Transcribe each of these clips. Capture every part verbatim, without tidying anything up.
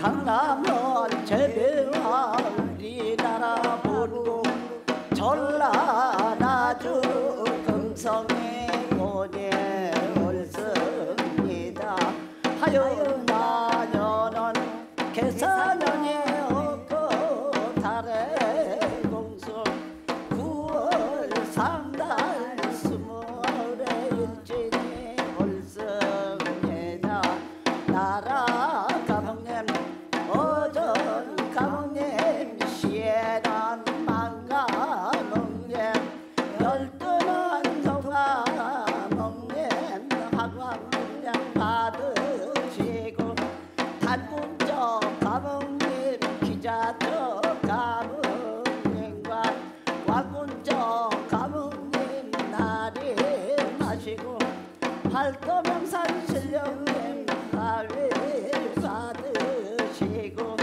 강남은 제비와 우리나라 본국 전라나주 금성의 고대 옳습니다. 하여나년은 계산년이 없고 달의 공수 구월 삼달 스물의 일진이 옳습니다. 나라 가문님 어전 가문님 시에는 망가문님 열두는 성가문님 학왕문님 받으시고 단군적 가문님 기자적 가문님과 왕군적 가문님 날임하시고 팔도명산 신령님 하위를 받으시고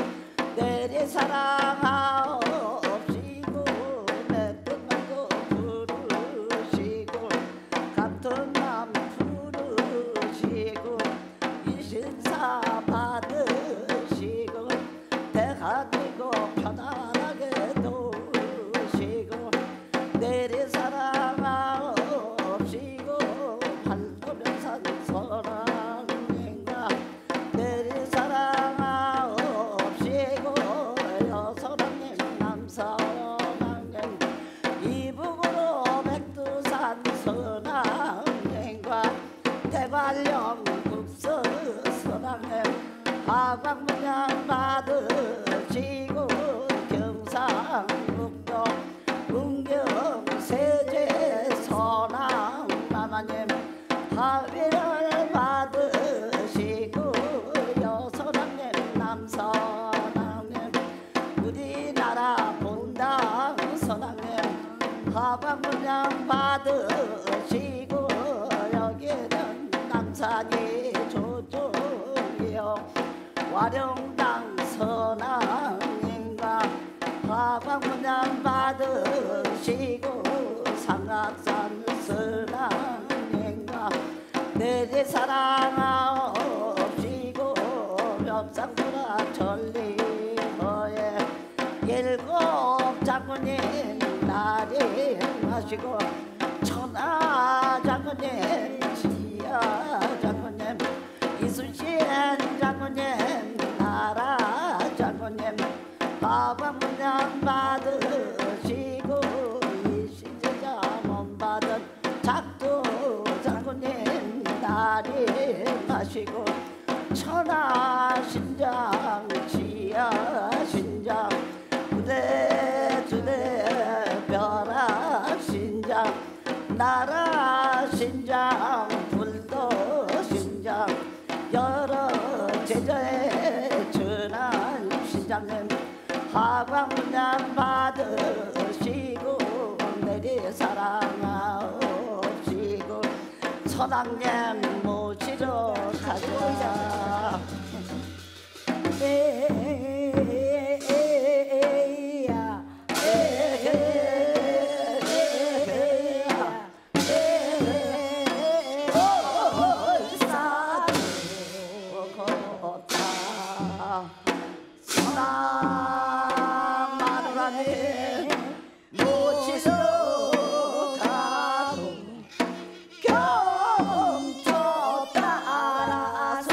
내리사랑하옵시고 내 뜻만고 부르시고 같은 맘 부르시고 이신사 받으시고 대가지고 편안하게 도우시고 내리사랑하옵시고 팔도명산 선왕님과 내리사랑하옵시고 여선왕님 남선왕님 이북으로 백두산 선왕님과 대관령 국서 선왕님 하광문양 받으시고 경상북도 문경 세제 선왕 마마님 하위를 받으시고 여선왕님 남선왕님 우리나라 본당 선왕님 하광문양 받으시고 여기는 남산이 저쪽이요 와룡당 선왕님과 하광문양 받으시고 상악산 선왕님과 내리사랑하옵시고 엽상부라 전리허에 일곱 장군님 날임하시고 천하 장군님 지하 장군님 이순신 장군님 나라 장군님 하광문양 받으시고 이신세자 몸받은 작두 장군님 날임하시고 천하 신장 지하 신장 부대 주대 벼락 신장 나라 신장 불도 신장 여러 제자의 전한 신장님 하광문양 받으시고 내리사랑하옵시고 선왕님 모시러 가자. 에에에야 경초 따라서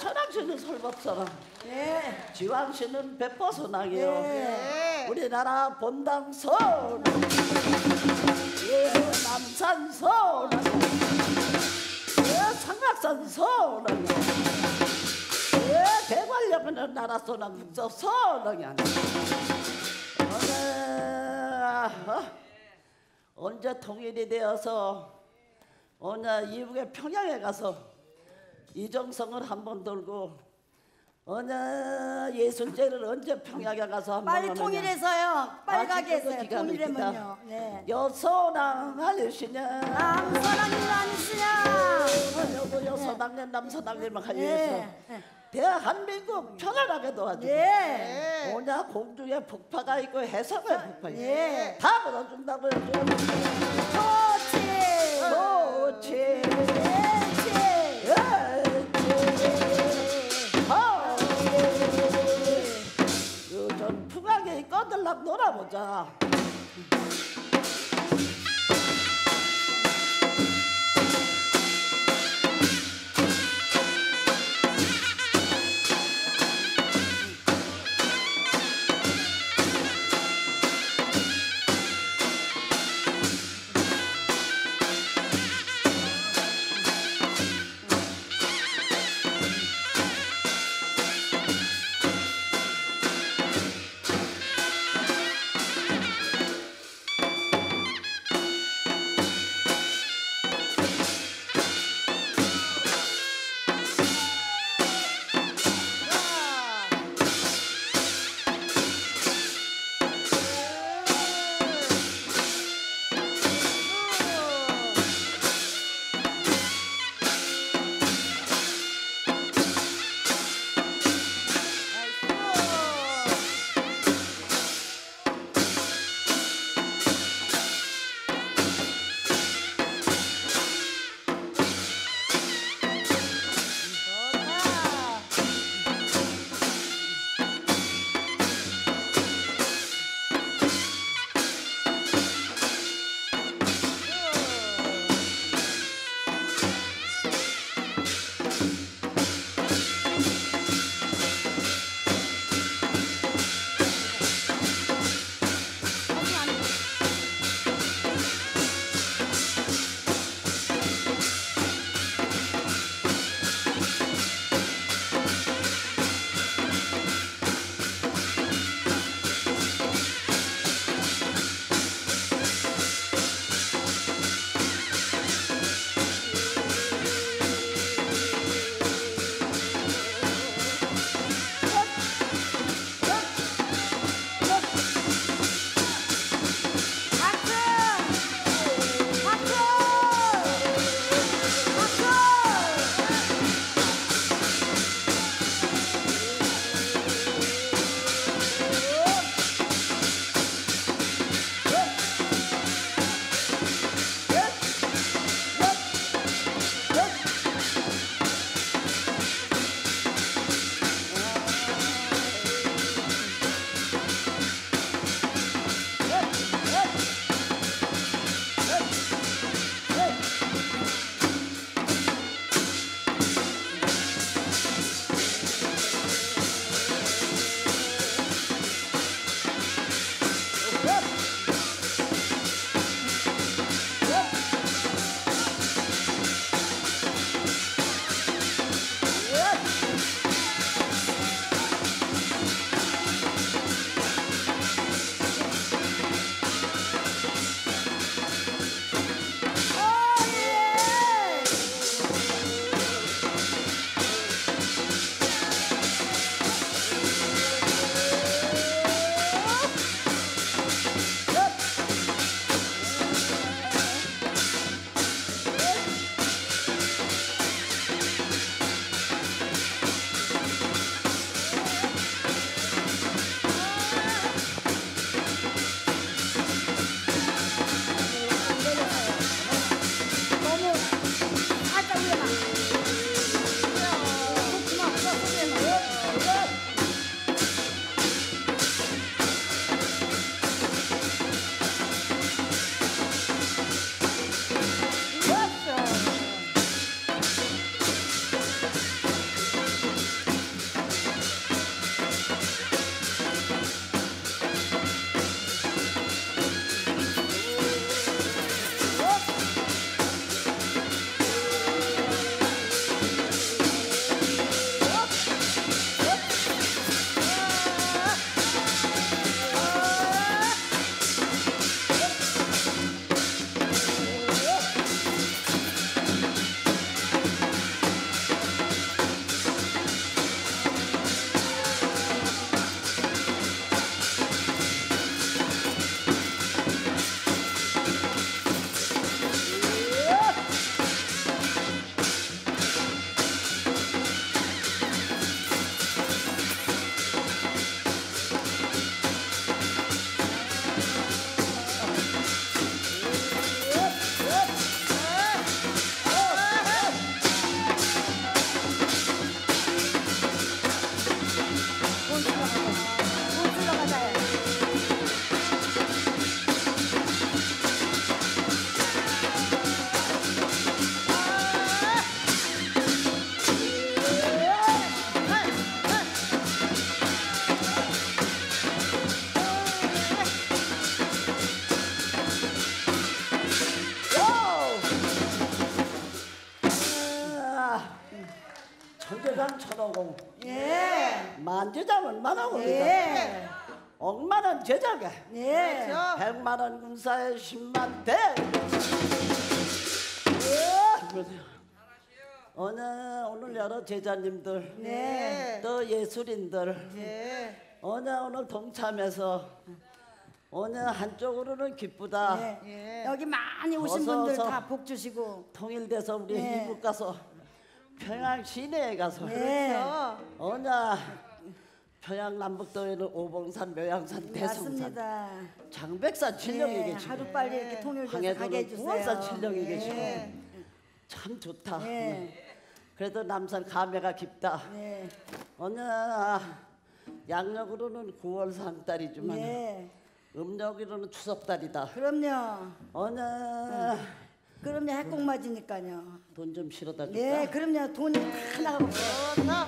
천왕씨는 설법사람, 예. 지왕씨는 백보선왕이요. 예. 우리나라 본당선, 예, 남산선, 예, 상락산선, 예, 대관령은 나라선왕 국서선왕이 아니야. 어느 어? 언제 통일이 되어서 어느 이북의 평양에 가서 이정성을 한번 돌고 어느 예술제를 언제 평양에 가서 한번 빨리 하느냐. 통일해서요. 빨리 가게 아직도 했어요. 기가 통일하면요. 막히다. 네. 여서당 하려시냐 남선왕님 아니시냐? 여보 여서당님 남서당님을 하려서 예. 대한민국 편안하게 도와주고 예. 오냐 공중에 폭파가 있고 해상에 폭파 있고 예. 다 걸어준다고 해줘. 좋지. 좋지. 예. 요즘 풍악에 꺼들락 놀아보자. 천재장 천호공 예. 만재장은 만화공이다. 예. 억만원 제작에 예. 그렇죠. 백만원 군사에 십만 대. 예. 오늘 오늘 여러 제자님들 네. 또 예술인들 예. 오늘 오늘 동참해서 오늘 한쪽으로는 기쁘다. 네. 예. 여기 많이 오신 어서, 분들 어서. 다 복 주시고. 통일돼서 우리 네. 미국 가서 평양 시내에 가서 네. 그렇죠. 어느 평양 남북도에는 오봉산, 묘양산, 대성산, 맞습니다. 장백산 칠령이 예, 계시고 하루 빨리 이렇게 통일돼서 가게 항해도는 해주세요. 구원산 칠령이 예. 계시고 참 좋다. 예. 그래도 남산 감회가 깊다. 예. 어느 양력으로는 구월 상달이지만 예. 음력으로는 추석달이다. 그럼요. 어느 그럼요. 핵국 맞으니까요. 돈 좀 실어다 줄까? 네, 그럼요. 돈이 다 나가고 있어요. 그렇다.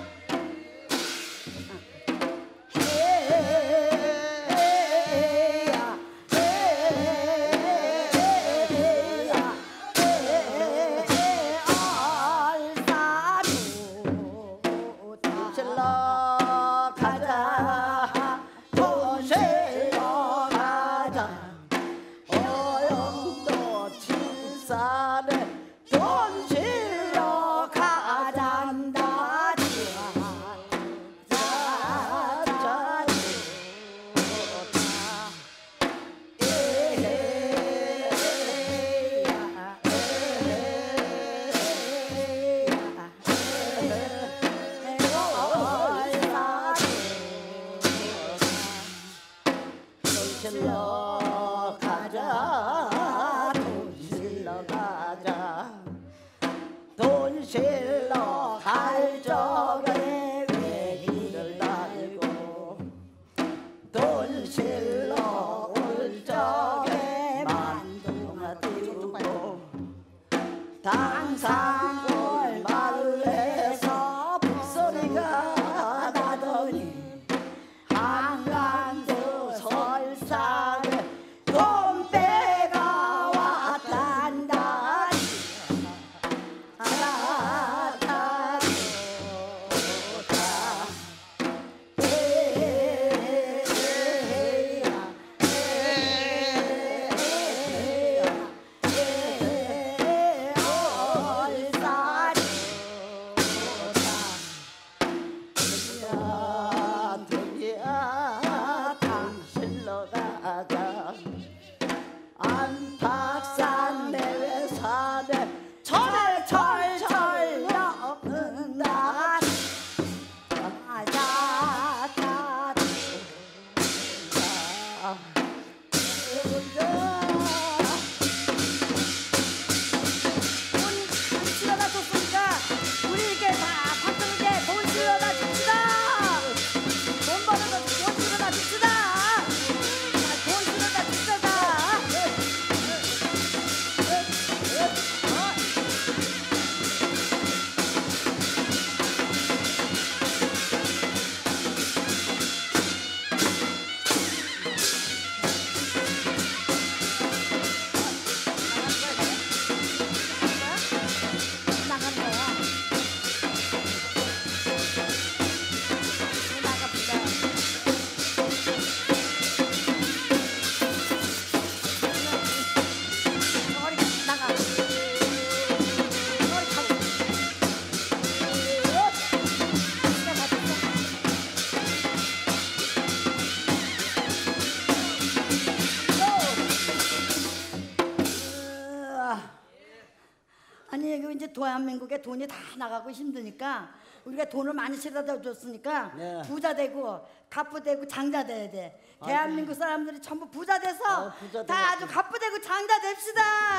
실러 가자 돈 실러 가자 어영도 칠산에 돈 실러 가잔다 자자 실러 가자 돈 실러 가자 돈 실러 갈 적에 외기를 달고 돈 실러 올 적에 만두가 띄우고 당산골 마을에서 북소리가 나더니 한강도 설상에 돈배가 왔단다 아라타 좋다 야, 등이야 당실러 가자 안팎산 내외산에 철에 철철 엮는다 아자타 돈 실어다 줬으니까 우리 이렇게 다 박정희게 돈 실어다 줍시다. 돈 버는 거돈 실어다 줍시다. 자, 돈 실어다 줍시다. 나가는 거야. 나갑시다. 저리 나가. 저리 가고. 내가 맞았어. 아니 이거 이제 대한민국에 돈이 다 나가고 힘드니까 우리가 돈을 많이 실어다 줬으니까 네. 부자 되고 갑부 되고 장자 돼야 돼. 대한민국 사람들이 전부 부자 돼서 어, 부자 다 돼야지. 아주 갑부 되고 장자 됩시다.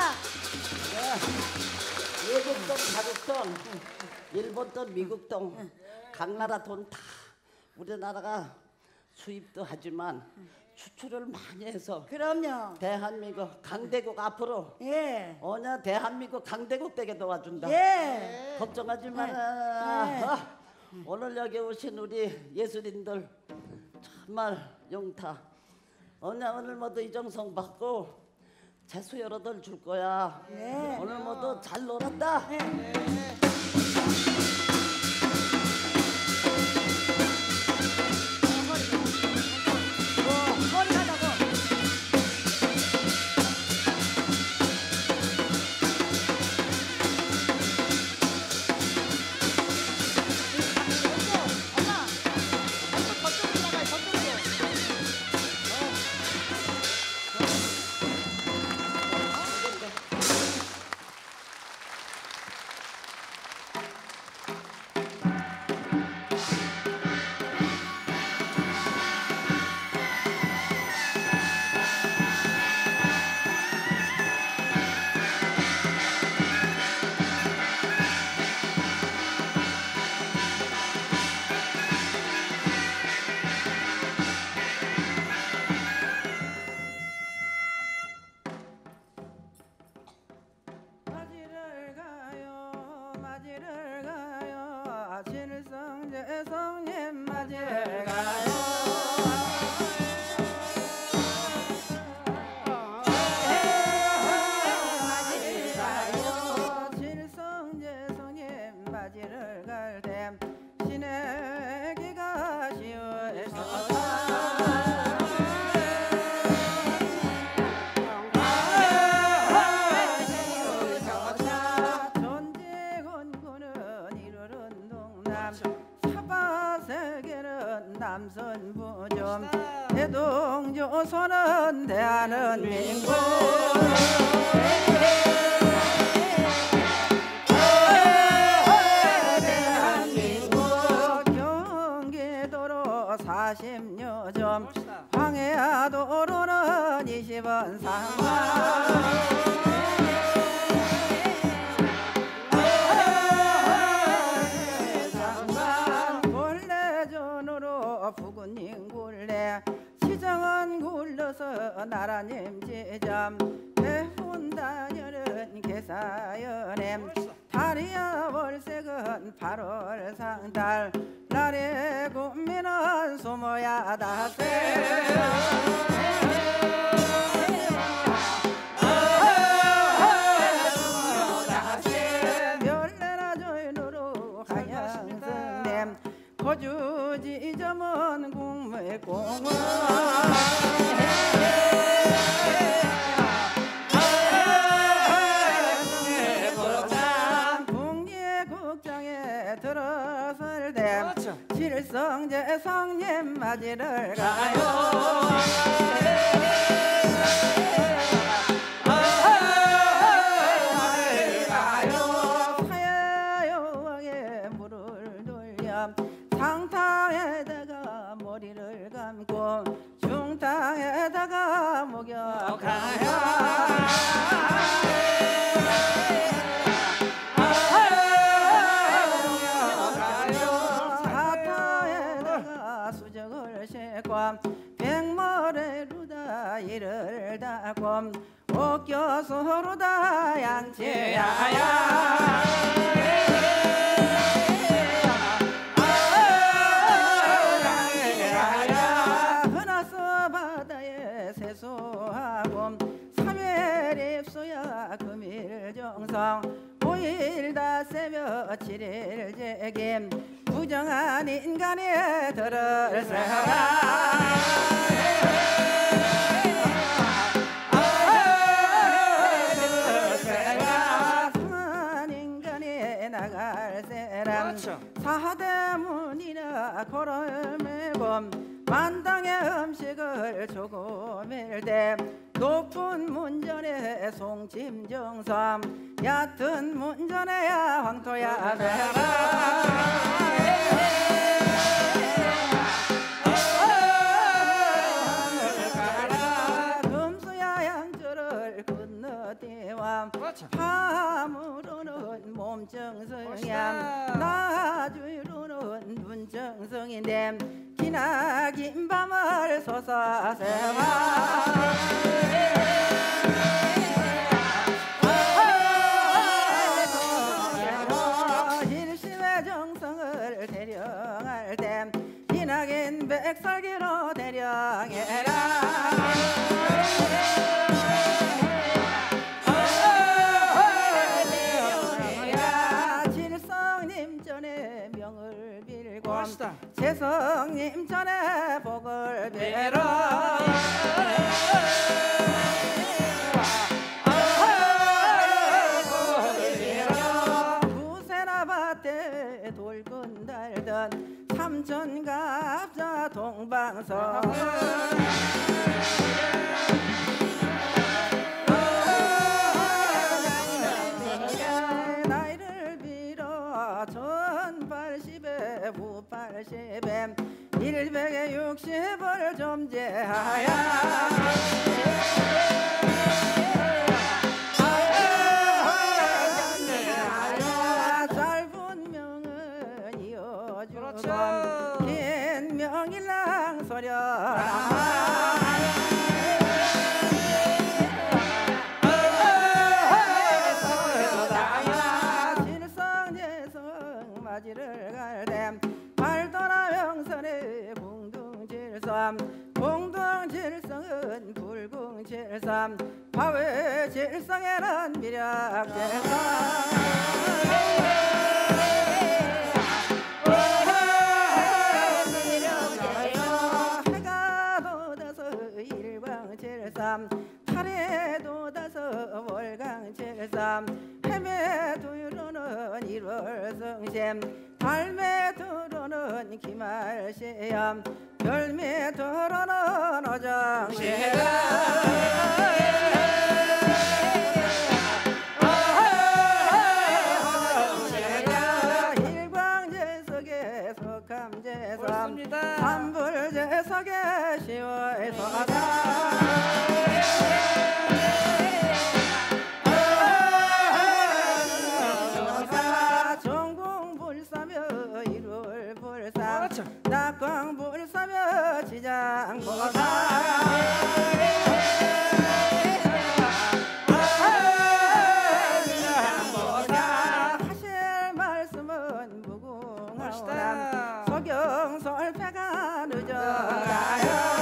외국 돈, 자국 돈, 일본 돈, 미국 돈, 각 나라 돈 다 우리나라가 수입도 하지만 수출을 많이 해서 그럼요. 대한민국 강대국 앞으로 예. 어느 대한민국 강대국 되게 도와준다. 예. 걱정하지 마라. 네. 어, 오늘 여기 오신 우리 예술인들 정말 용타. 오늘 오늘 모두 이정성 받고 재수 여러들 줄 거야. 네. 오늘 모두 잘 놀았다. 네. 예. 맞을 가요 질성제성님 맞이를 갈때 신에기가 시어서다 남선부점 대동조선은 대한민국 대한민국 경기도로 사십여 점 황해도로는 이십 원 상가 부군님 굴레 시정은 굴러서 나라님 지점 배훈단열은 개사연엠 달이야 월색은 팔월 상달 날의 군민은 소모야 다세 멸내라 조인으로 하양성냄 고주지점은 국무공원 국립국장에 들어설 때 질성제성님 맞이를 가요 사야여왕의 물을 돌려 상탕에다가 머리를 감고 중탕에다가 목욕하여 사탕에다가 수정을 싣고 백머리로다 이를 닦고 옥교수로다 양치하여 세수하고 삼일입수야 금일정성 오일 다새며 칠일 재김 부정한 인간에 들을세라 성한 인간에 나갈세라 사대문이나 고를 메고 만당의 음식을 조금일 때 높은 문전에 송침정삼 얕은 문전에야 황토야 되라 금수야 양주를 건너뛰와 파무로는 몸정성이야 나주로는 눈정성인데 기나긴 밤을 솟아세와 일심의 정성을 대령할 때 기나긴 백설기로 대령해라 질성님 전에 명을 빌고 재성님 전에 복을 빌어 구세나 밭에 돌군 달던 삼천갑자 동방서 나이를 빌어 천팔십에 무팔십에 일백에 육십을 점제하여 짧은 명은 이어주고 긴 명일랑 소려라 질성제성 맞이를 갈 때 발도라 명선에 만에 공동질삼 공동질성은 불공질삼 화외질성에는 미력질삼 해가 돋아서 일광질삼 달에 돋아서 월광질삼 해매 두루는 일월성심 달매 두루는 기말시암 별매 두루는 어정시암 일광제석에 석함제삼 삼불제석에 시월 소가삼 낙광불사며 지장보사 하실 말씀은 무궁하오람 소경설패가 늦어가요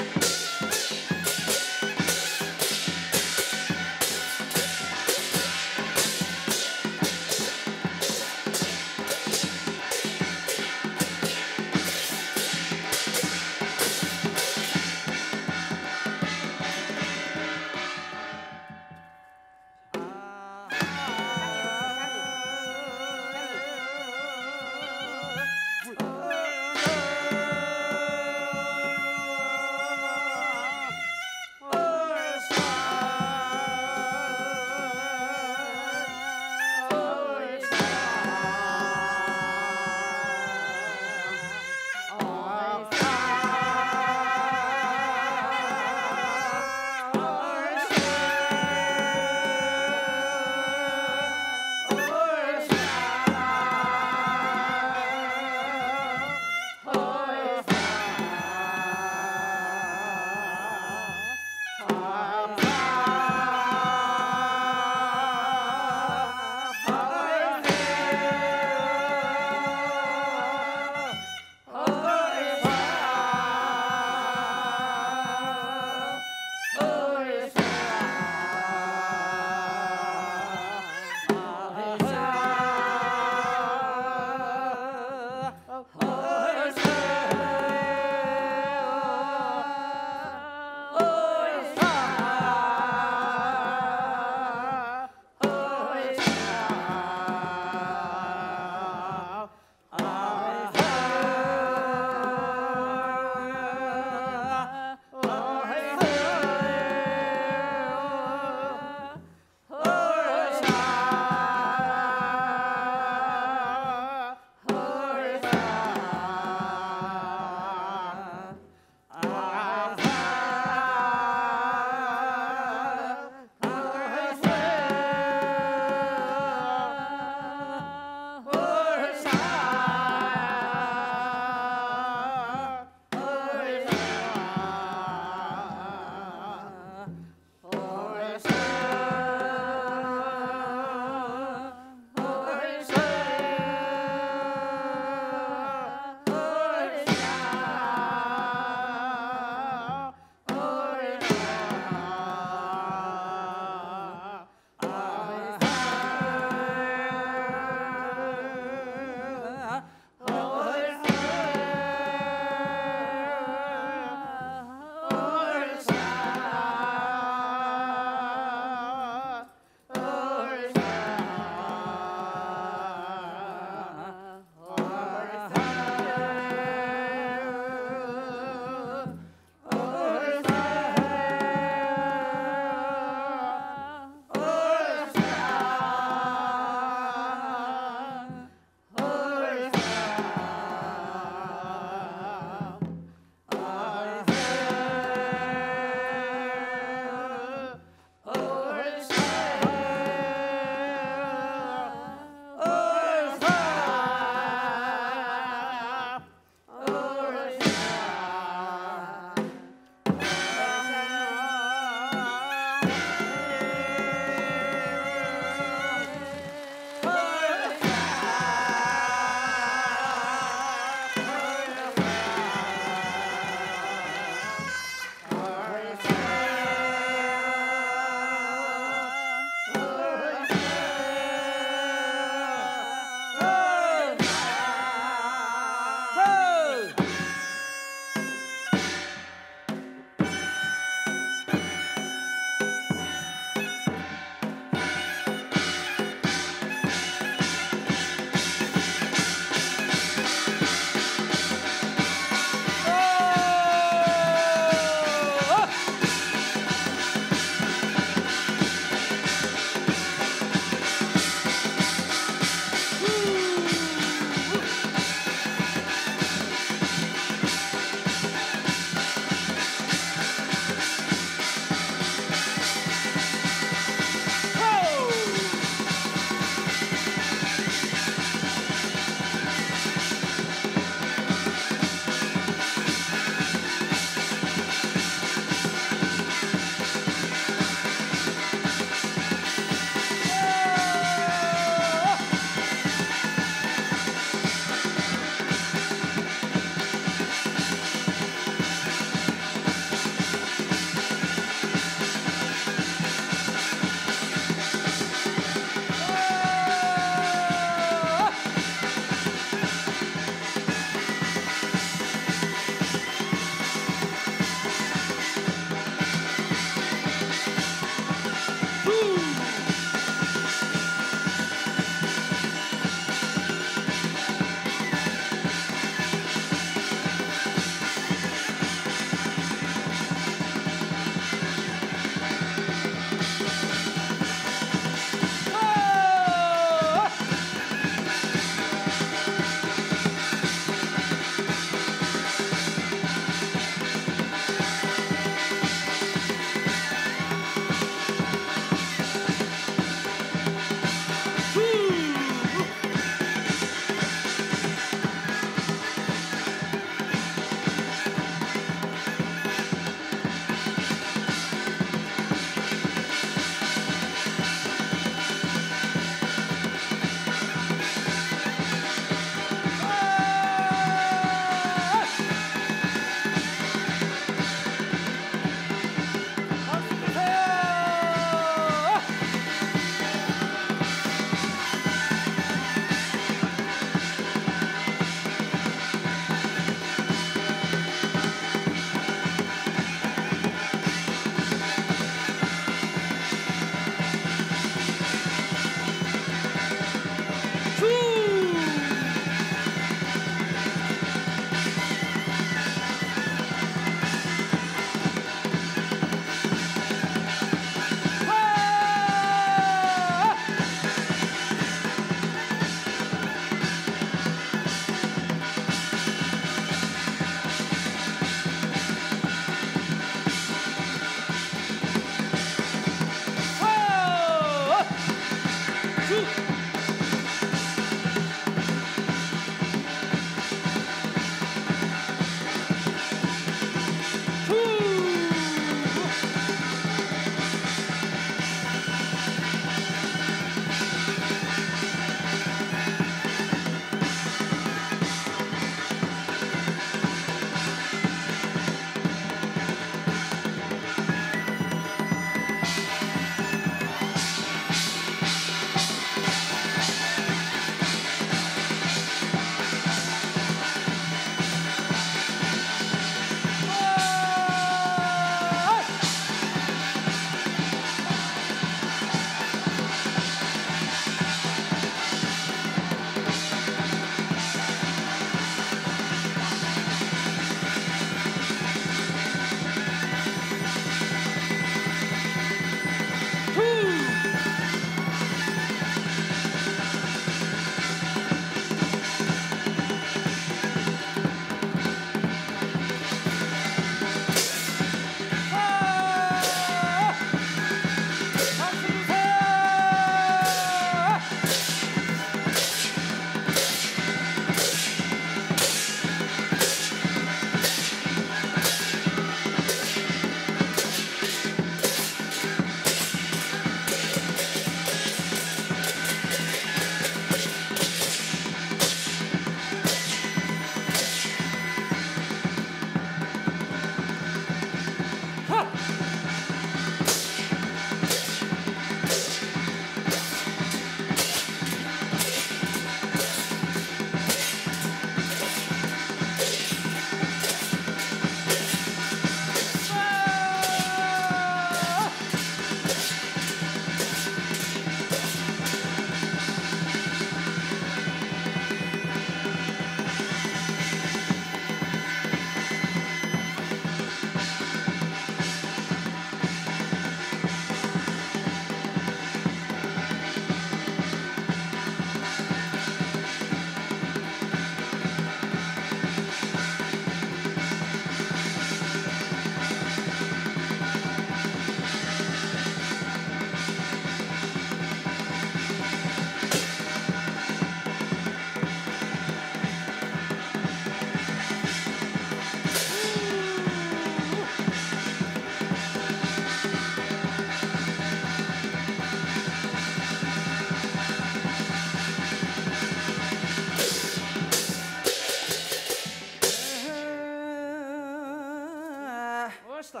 멋있다.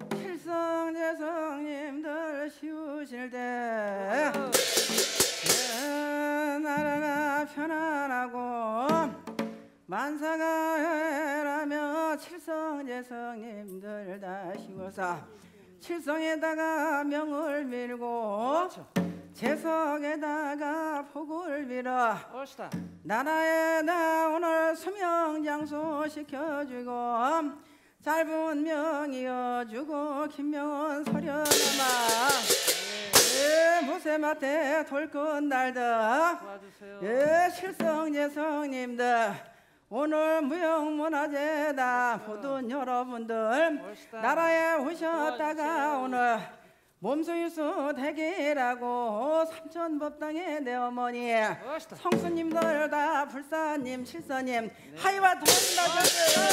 칠성재성님들 쉬우실 때 예, 나라가 편안하고 만사가 해라며 칠성재성님들 다 쉬워서 칠성에다가 명을 밀고 재석에다가 복을 빌어 멋있다. 나라에다 오늘 수명장수 시켜주고 짧은 명 이어주고 긴 명은 서려나마 예, 무쇠마태 돌끝 날다 도와주세요. 예, 실성재성님들 오늘 무형문화재다 모든 여러분들 멋있다. 나라에 오셨다가 도와주세요. 오늘 몸수일수 대기라고 삼천법당의 내 어머니 멋있다. 성수님들 다 불사님 칠사님 하이와 도와준다셨어요.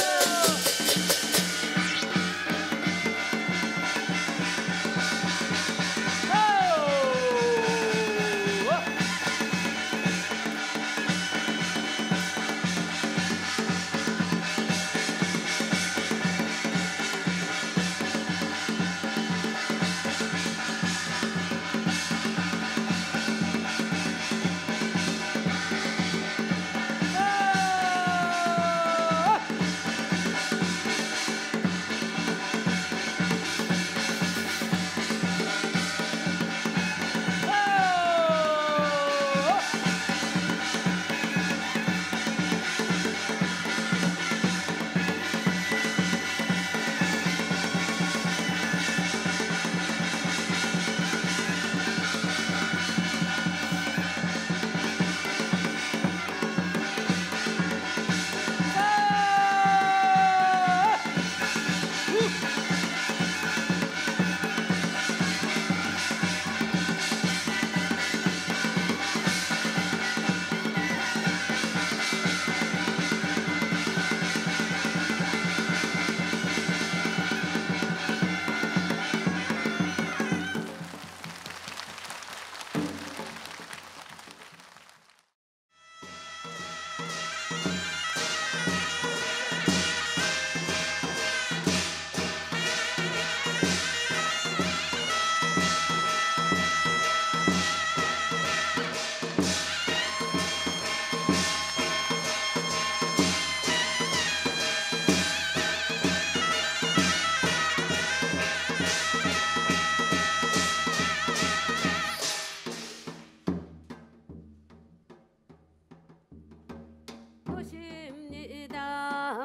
모십니다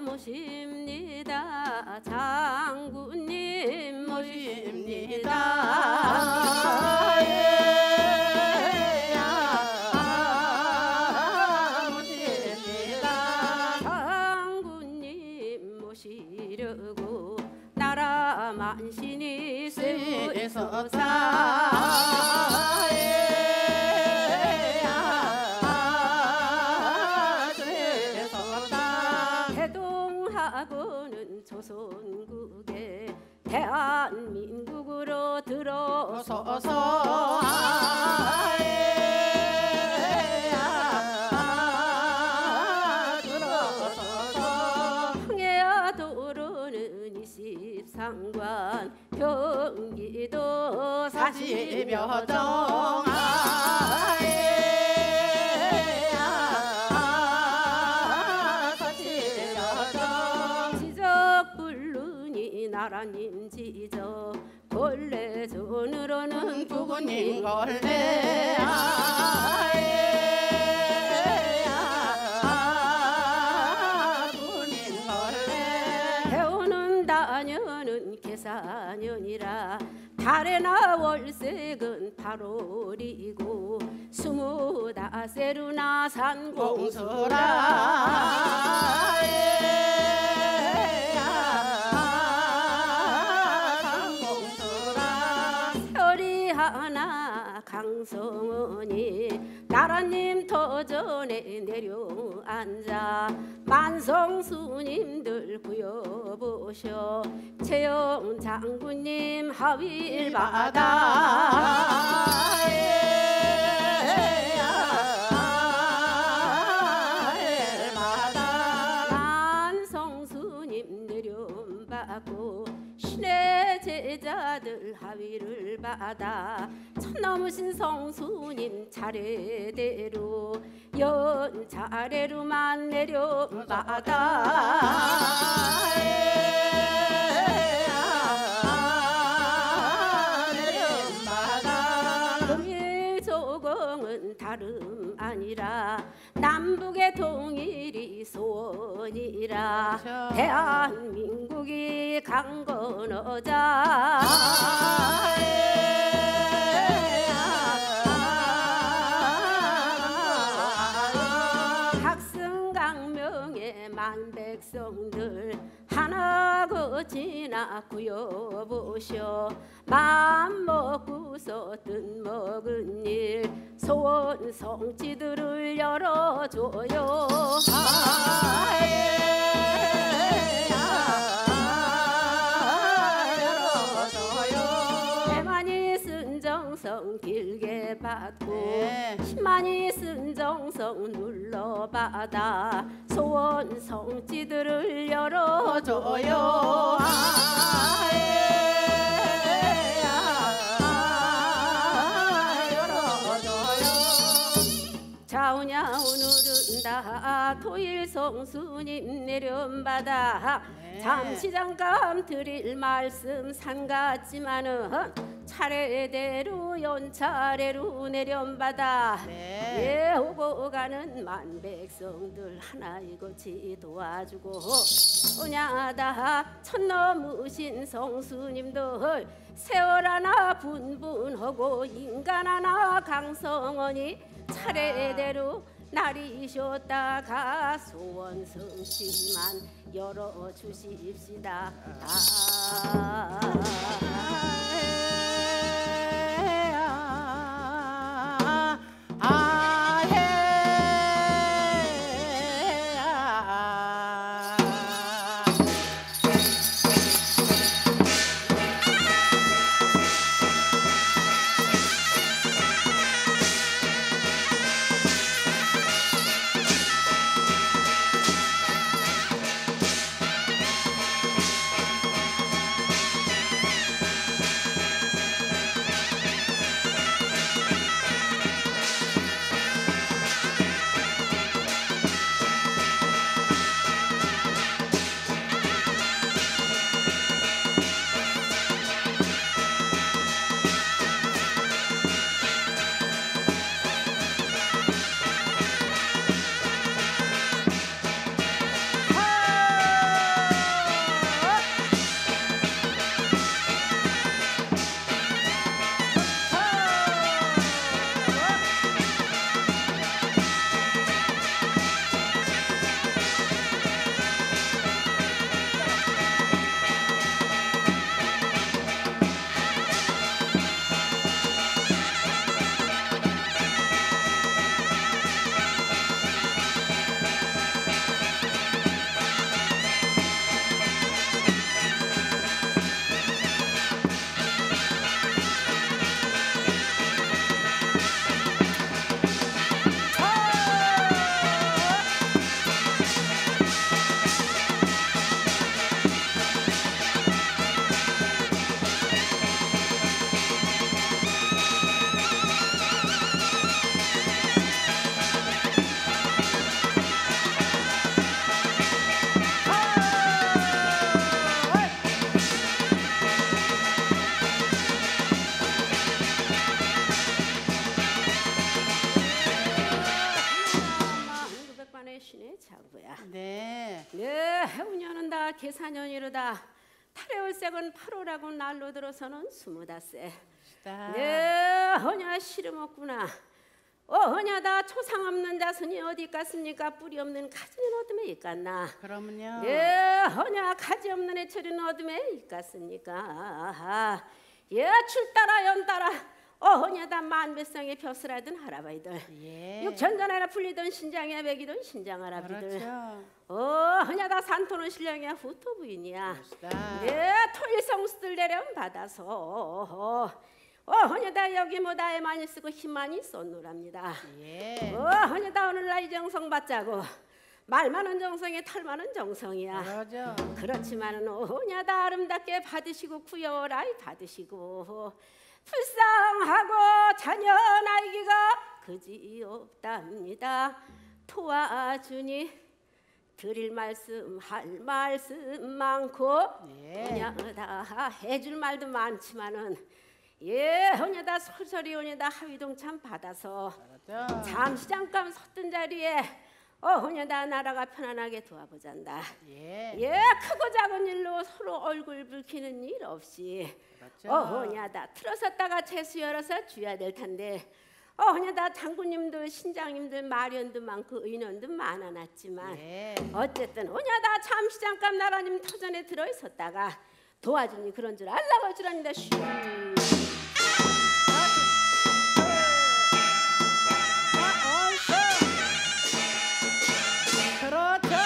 모십니다 장군님 모십니다 모십니다 장군님 모시려고 나라 만신이 세우소서 하고는 조선국에 대한민국으로 들어서서 황해야 도로는 이십삼관 경기도 사십여 정 나라님 지저 걸레전으로는 부군님 걸레 부군님 걸레 배우는 다녀는 계산년이라 달에나 월색은 팔월이고 스무다세루나 산공수라 하나 강성원이 나라님 터전에 내려앉아 만성수님들 구여보셔 최영 장군님 하위를 받아 만성수님 내려받고 신의 제자들 하위를 받아 천 넘으신 성수님 차례대로 연 차례로만 내려받아 금일 조공은 다름 아니라 남북의 통일이 소원이라 그렇죠. 대한민국이 강건하자 각승강명의 만백성들 하나 거지나 구여보셔 마음 먹고서 뜻먹은 일 소원 성지들을 열어줘요 대만이 쓴 정성 길게 받고 네. 희만이 쓴 정성 눌러받아 소원 성지들을 열어줘요 자오냐 오늘은 다 토일 성수님 내려받아 네. 잠시 잠깐 드릴 말씀 산 같지만은 차례대로 연차례로 내려받아 네. 예 오고 가는 만백성들 하나 이것이 도와주고 오냐다 천 넘으신 성수님들 세월 하나 분분하고 인간 하나 강성원이 차례대로 날이셨다가 소원 성취만 열어주십시다 아. 계사년이로다 탈해올색은 팔월하고 날로 들어서는 스무다세 네 허냐 시름 없구나 어 허냐다 초상 없는 자손이 어디 갔습니까 뿌리 없는 가지는 어둠에 있겠나 그러면요 네 허냐 가지 없는 해철이는 어둠에 있겠습니까 예 출따라 연따라 어허냐다 만배성의 벼슬하던 할아버지들 예. 육천전하나 풀리던 신장이야 백이던 신장 할아버지들 그렇죠. 어허냐다 산토는 신령이야 후토 부인이야 네 토일성수들 내려온 받아서 어허냐다 여기 뭐 나에 많이 쓰고 힘 많이 쏟노랍니다 예. 어허냐다 오늘날 이정성 받자고 말 많은 정성에 탈 많은 정성이야. 맞아. 그렇지만은 오냐다 아름답게 받으시고 구여라이 받으시고 불쌍하고 자녀 나이기가 그지없답니다. 도와주니 드릴 말씀 할 말씀 많고 예. 오냐다 해줄 말도 많지만은 예 오냐다 솔솔이 오냐다 하위동참 받아서 맞아. 잠시 잠깐 섰던 자리에 어 오냐다 나라가 편안하게 도와보잔다. 예. 예 크고 작은 일로 서로 얼굴 붉히는 일 없이 맞죠. 어 오냐다 틀어섰다가 재수 열어서 줘야 될 텐데 어 오냐다 장군님들 신장님들 마련도 많고 의논도 많아놨지만 예. 어쨌든 오냐다 잠시 잠깐 나라님 터전에 들어 있었다가 도와주니 그런 줄 알라고 주랍니다. 쉬. 그렇죠.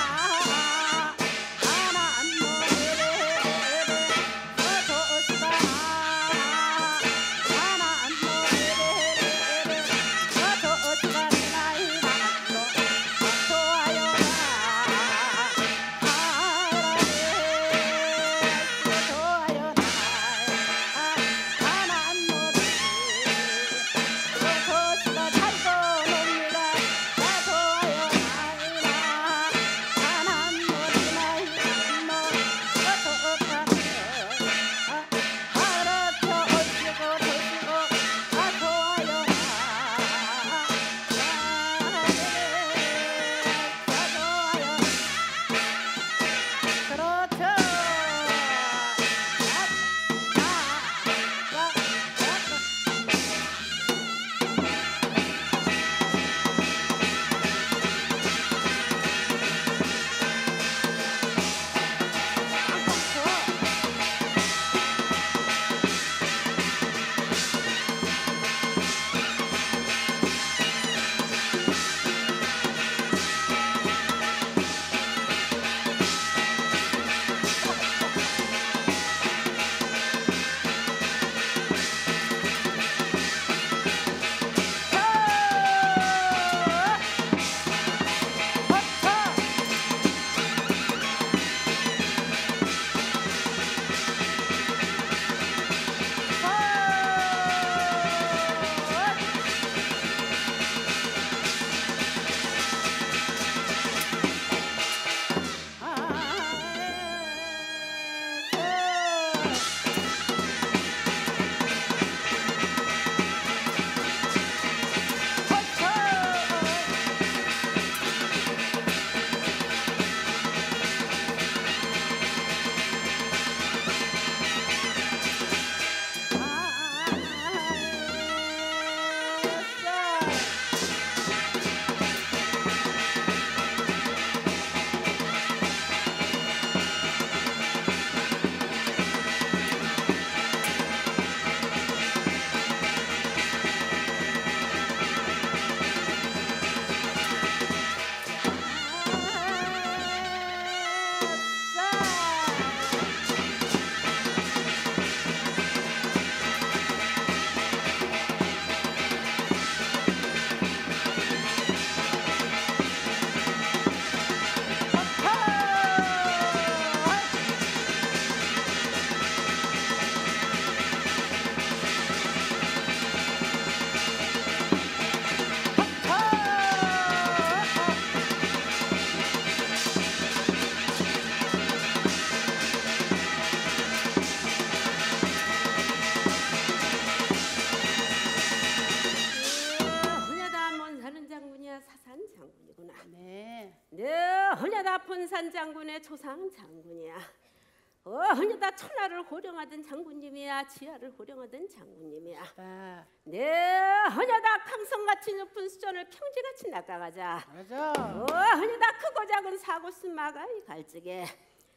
허냐다 본산 장군의 조상 장군이야. 어, 허냐다 천하를 호령하던 장군님이야. 지하를 호령하던 장군님이야. 아, 네, 허냐다 강성같이 높은 수전을 평지같이 낚아가자. 맞아. 어, 허냐다 크고 작은 사고 쓴마가 이 갈적에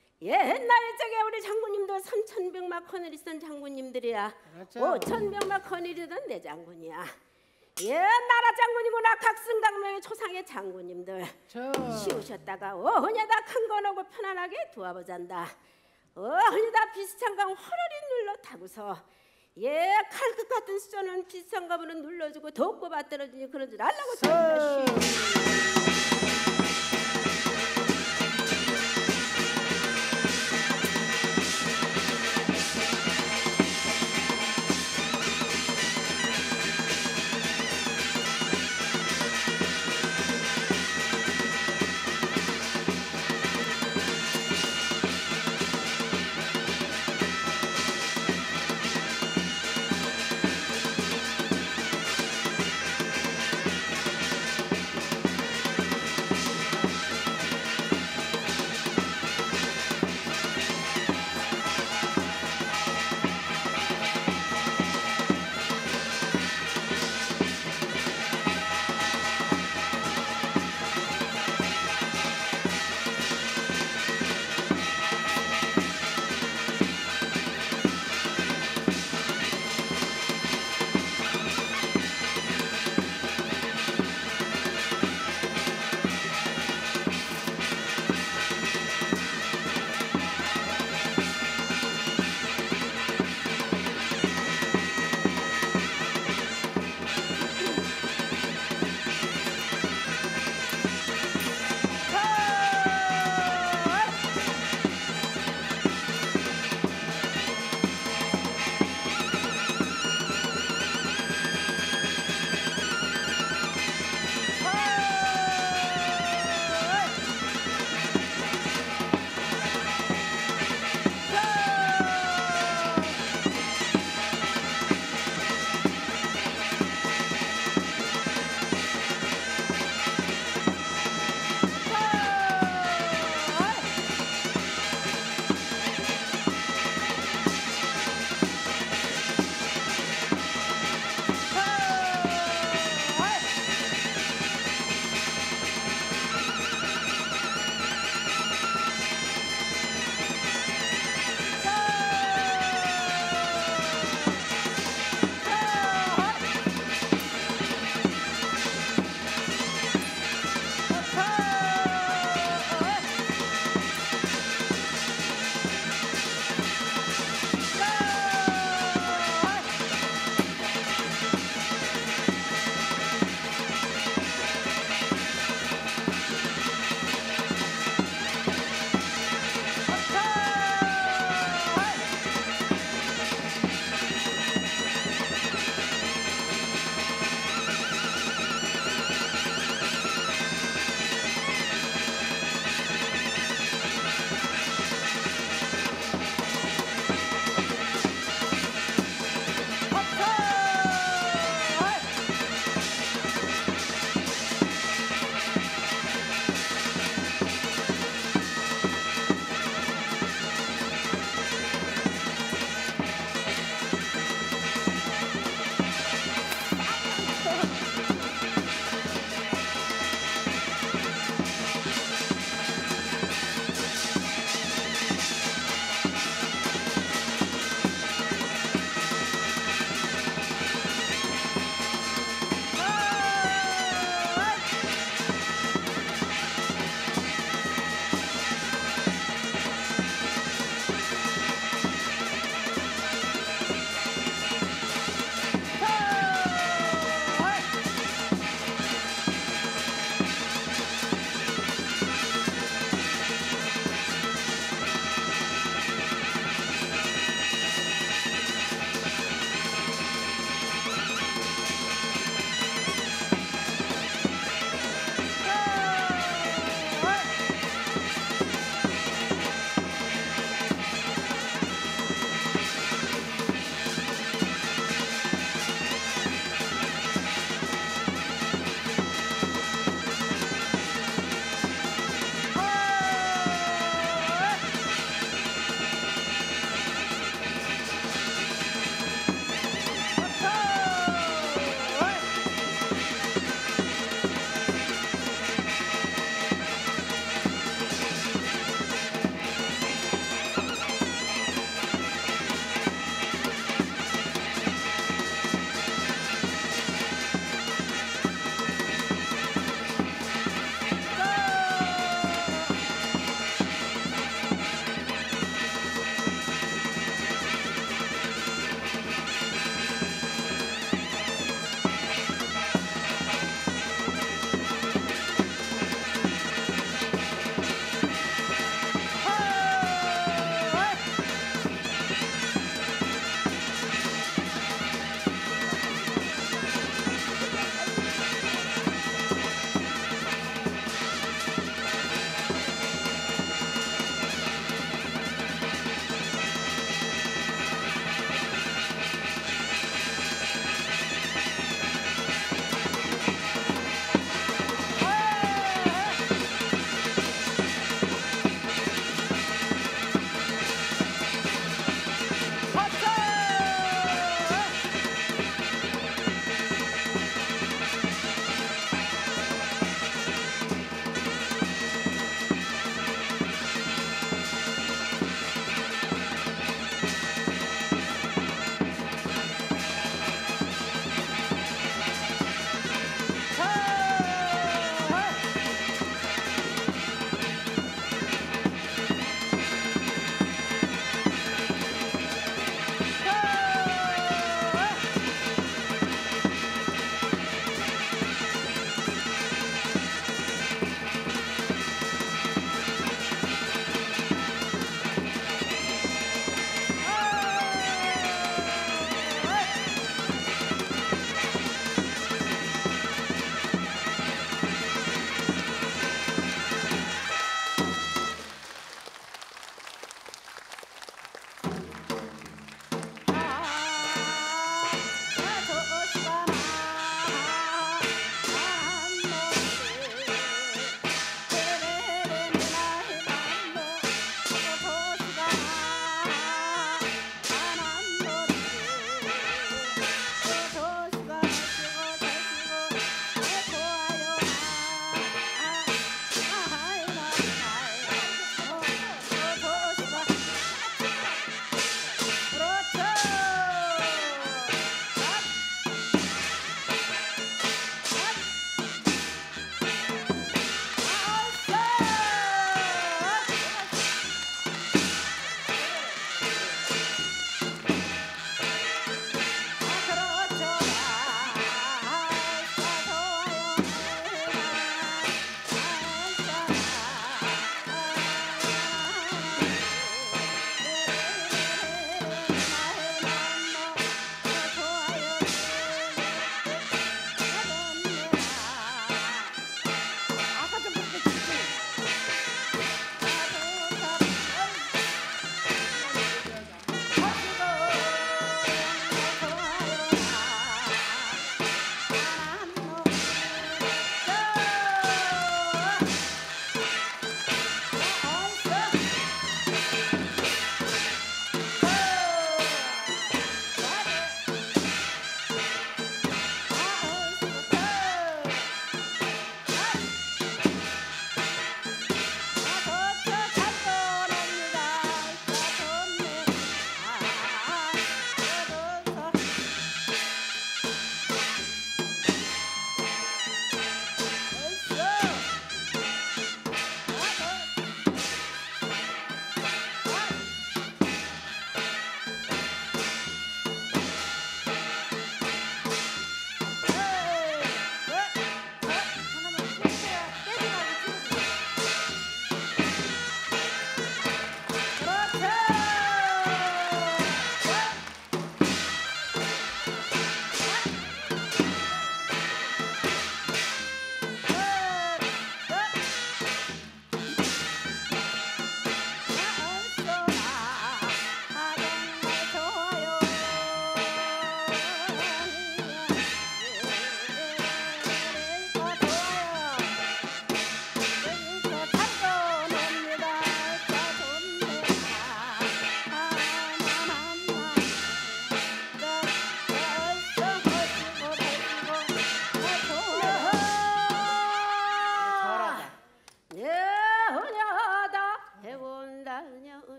옛날 적에 우리 장군님도 삼천병막 허늘이던 장군님들이야. 그렇죠. 오천병막 허늘이던 내 장군이야. 예, 나라 장군이구나. 각승강명의 초상의 장군님들 저. 쉬우셨다가 어허냐다 큰 거 놓고 편안하게 도와보잔다. 어허냐다 비슷한 강 허러리 눌러 타고서 예, 칼끝 같은 수저는 비슷한 가문은 눌러주고 덥고 받들어주니 그런 줄 알라고. 서.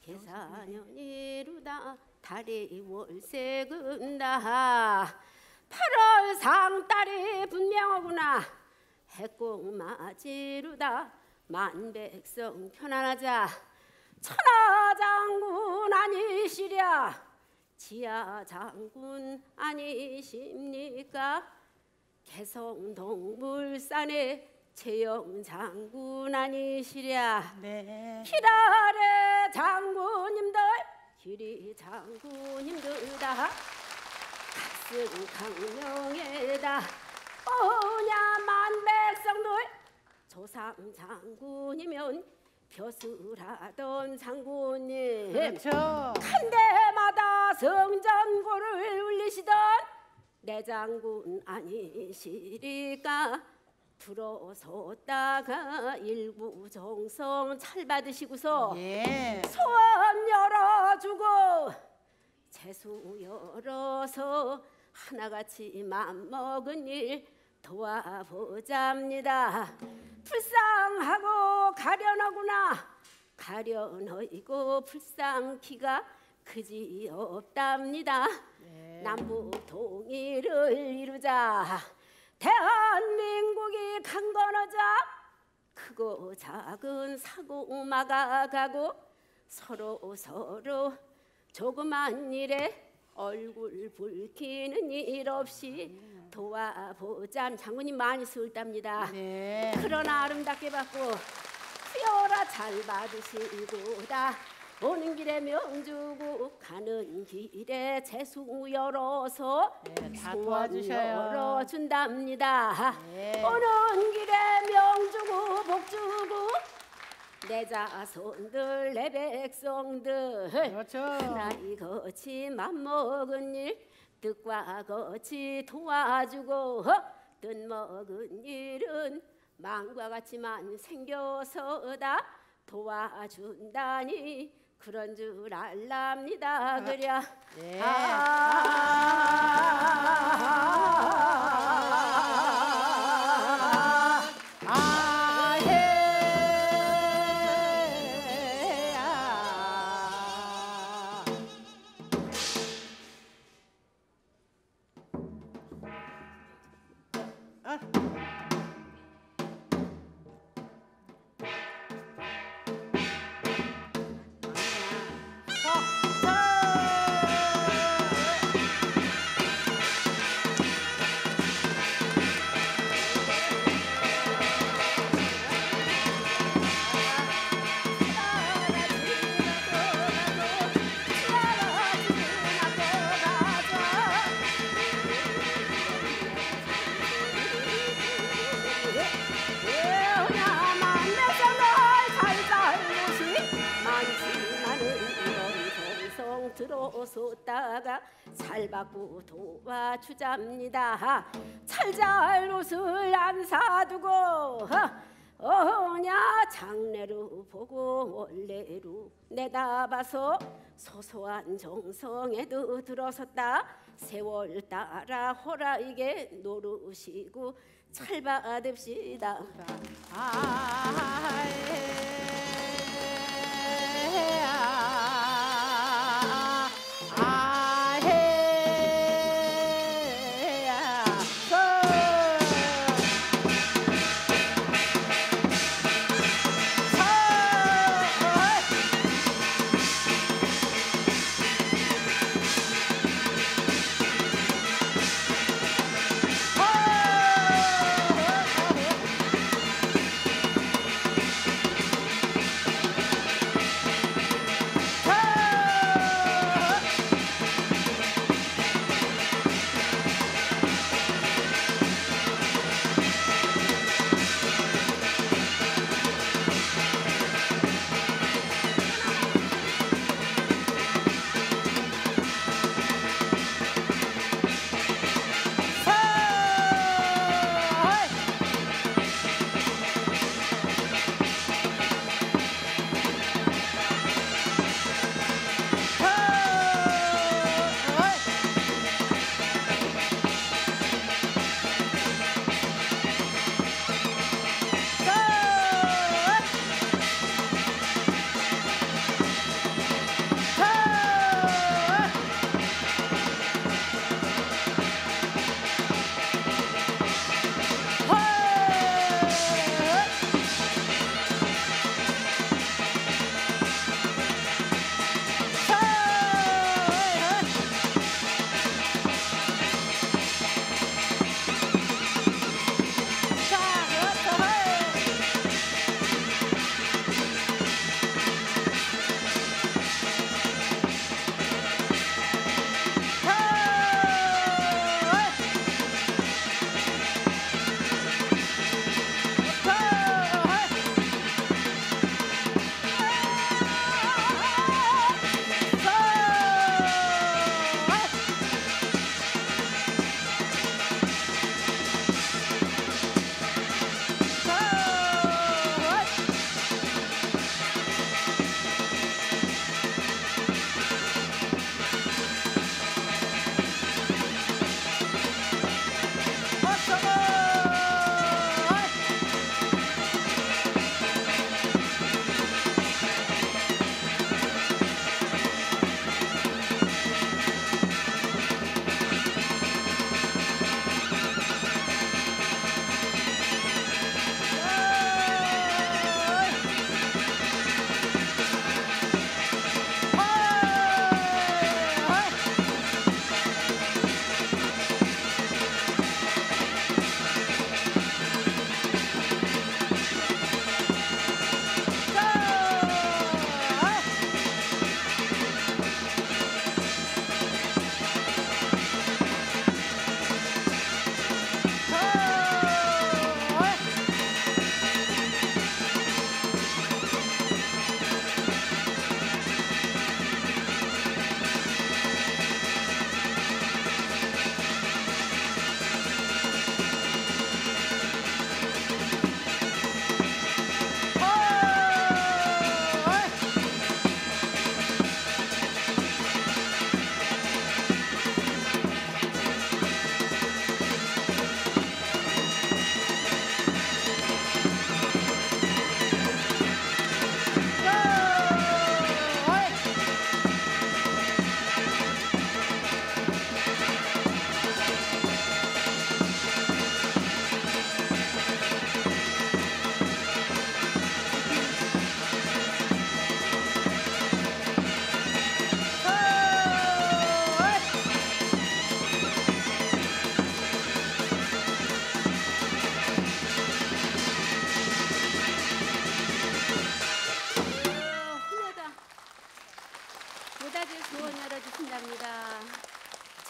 계사년이루다 달이 월세 근다 팔월 상달이 분명하구나 해꼭 맞이루다 만백성 편안하자 천하장군 아니시랴 지하장군 아니십니까 개성동물산의 최영장군 아니시랴 네. 기라래 장군님들 기리 장군님들다 가슴 강령에다 오냐만 백성들 조상 장군이면 벼슬하던 장군님 그렇죠. 한 대마다 성전고를 울리시던 내 장군 아니시리까 들어섰다가 일구정성 찰 받으시고서 예. 소원 열어주고 재수 열어서 하나같이 맘먹은 일 도와보잡니다. 불쌍하고 가련하구나 가련하고 불쌍키가 그지 없답니다. 네. 남북 통일을 이루자 대한민국이 강건하자 크고 작은 사고 막아가고 서로 서로 조그만 일에 얼굴 붉히는 일 없이 도와보자. 장군님 많이 쓰울답니다. 네. 그러나 아름답게 받고 피어라 잘 받으시고다 오는 길에 명주고 가는 길에 재수 열어서 네, 다 소원 도와주셔요. 열어준답니다. 네. 오는 길에 명주고 복주고 내 자손들 내 백성들 그렇죠. 나이 거치 맘먹은 일 뜻과 거치 도와주고 뜻먹은 일은 망과 같지만 생겨서다 도와준다니 그런 줄 알랍니다. 그랴 예. 아, 아, 예. 아. 아. 들어섰다가 잘 받고 도와주잡니다. 찰잘 옷을 안 사두고 어냐 장래로 보고 원래로 내다봐서 소소한 정성에도 들어섰다. 세월 따라 호라이게 노르시고 잘 받읍시다. 아, 예. 아, 아, 예. 아, 서. 서.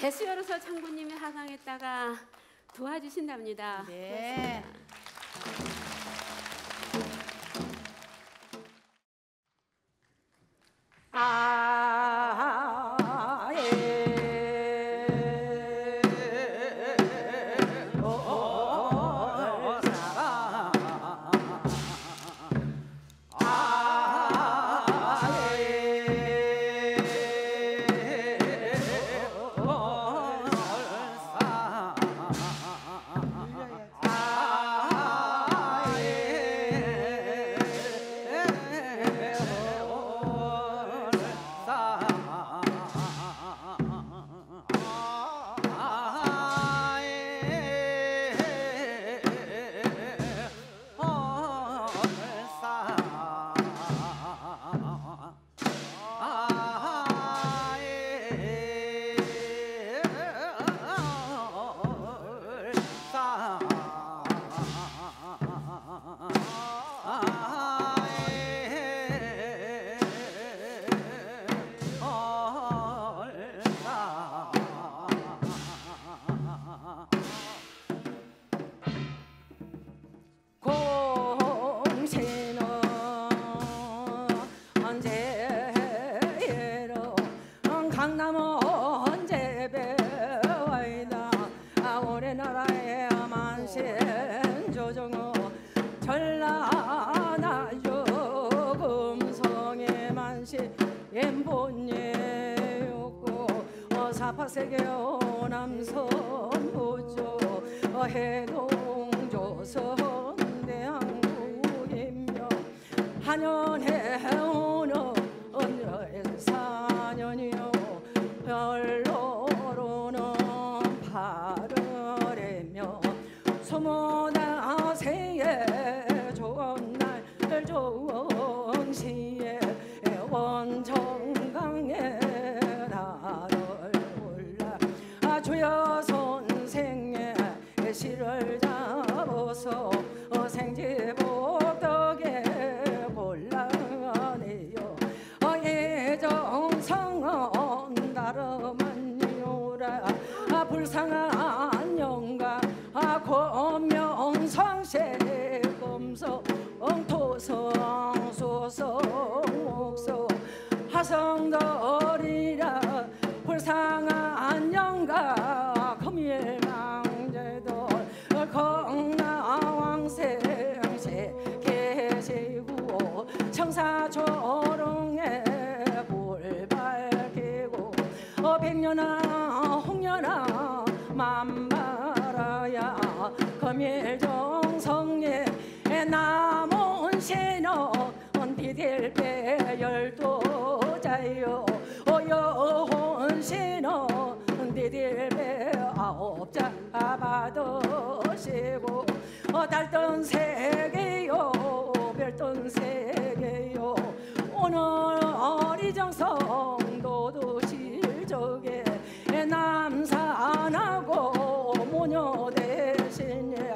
재수 열어서 장군님이 하강했다가 도와주신답니다. 네. 아, 예. 오, 사랑. 아, 예. 오, 사랑. 아, 예. 공시는 언제로 강남 언제 배와이다 올해 나라의 만신 조정어 전라나요 금성의 만신 엠본예였고 사파세계요 남선부조 해동조선 대한국이며 한연해 오는 사년이요 별로로는 팔월이며 소모나세에 좋은 날 좋은 시에 원정강에 나를 올라 주여 선생의 시를 잡아서 생지복덕에 곤란해요 예정성은 다름아니오라 불쌍한 영가 고명성세 검소 토성 소성 옥소 하성더리라 불쌍한 영가 금일망제도 건강왕생세 계시고 청사초롱에 불 밝히고 백년아 홍년아 만발아야 금일정성에 남은 신은 비딜배 열도자요 여혼신은 비딜배 아홉자 받으시고 달던 세계요 별던 세계요 오늘 이정성 도도실적에 남산하고 모녀 대신에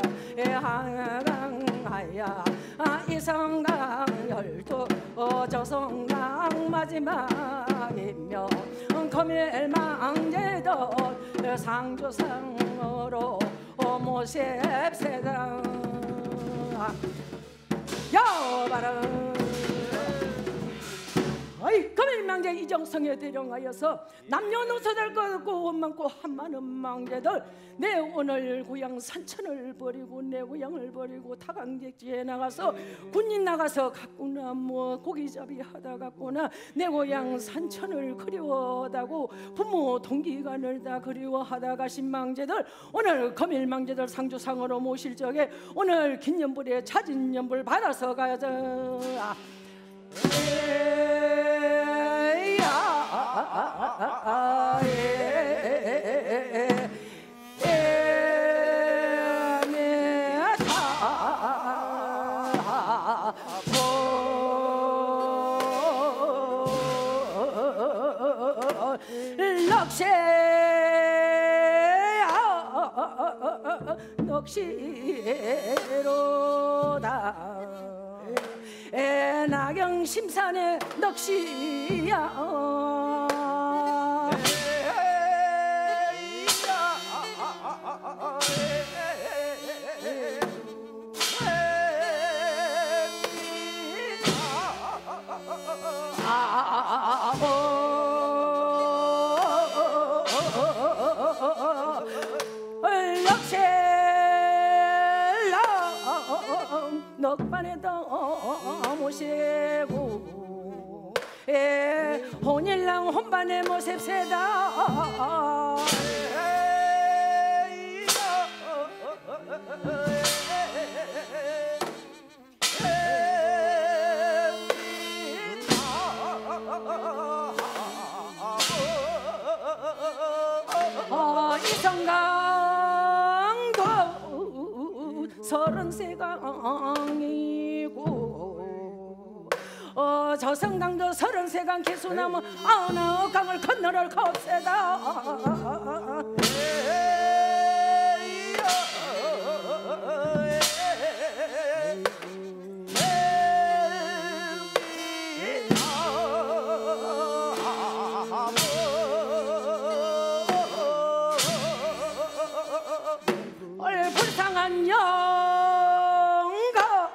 한강하야 이성강 열두 저성강 마지막이며 금일망제도 상주상으로 모셉세당 여바라 어이 금일망제 이정성에 대령하여서 남녀노소들 것고 원망고 한많은 망제들 내 오늘 고향 산천을 버리고 내 고향을 버리고 타강객지에 나가서 군인 나가서 갔구나 뭐 고기잡이 하다 갔구나 내 고향 산천을 그리워하다고 부모 동기간을 다 그리워하다 가신 망제들 오늘 금일망제들 상주상으로 모실 적에 오늘 긴연불에 차진 연불 받아서 가자. 넋이로다 나경 심산의 넋이야 모시고 에 혼일랑 혼반에 모셉세다 아, 이성강도 서른세강이고 어, 저성강도 서른세강 개수나무 어느 강을 건너를 겁세다 불쌍한 영가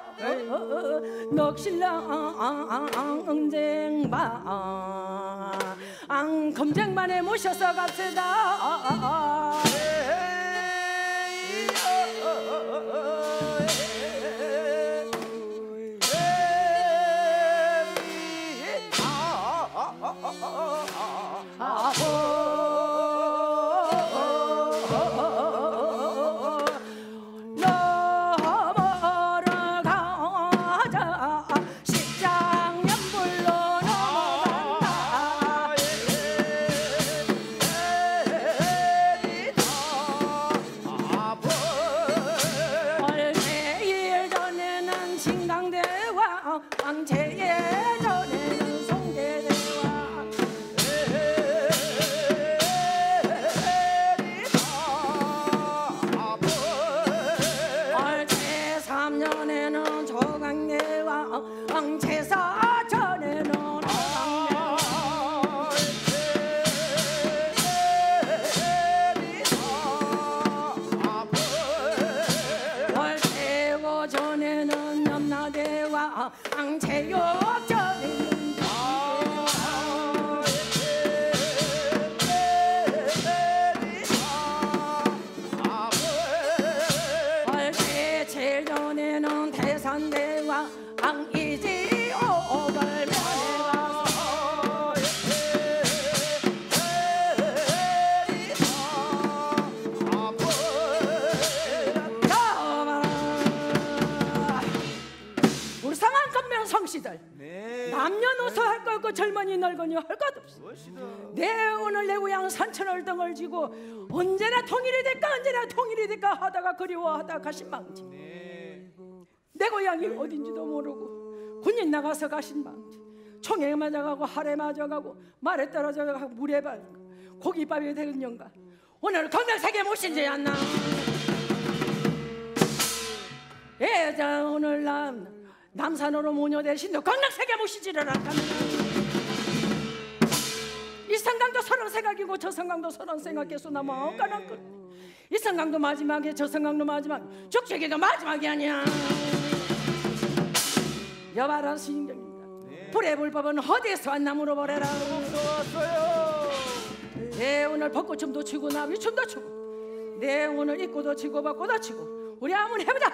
넋신랑 응쟁반 검쟁반에 모셔서 갑시다 남녀노소 할 것 없고 젊은이 늙은이 할 것 없어. 내 오늘 내 고향 산천을 등을 지고 언제나 통일이 될까 언제나 통일이 될까 하다가 그리워하다가 가신 망치. 내 고향이 어딘지도 모르고 군인 나가서 가신 망치. 총에 맞아가고 활에 맞아가고 말에 떨어져가고 물에 밟고 고깃밥이 되는 영가 오늘 건강세계 모신지 않나. 예, 자 오늘 남 남산으로 모녀 대신도 건강세계 모시지를 않다면 이 성강도 서른 세각이고 저 성강도 서른 세각 개수나무 엇가는 것. 이 성강도 마지막에 저 성강도 마지막 죽지기도 마지막이 아니야. 여봐라 신경입니다. 네. 불의 불법은 어디에서 왔나 물어보래라. 네 오늘 벚꽃춤도 추고 나비춤도 추고 네 오늘 입고도 치고 벚꽃도 치고 우리 한번 해보자.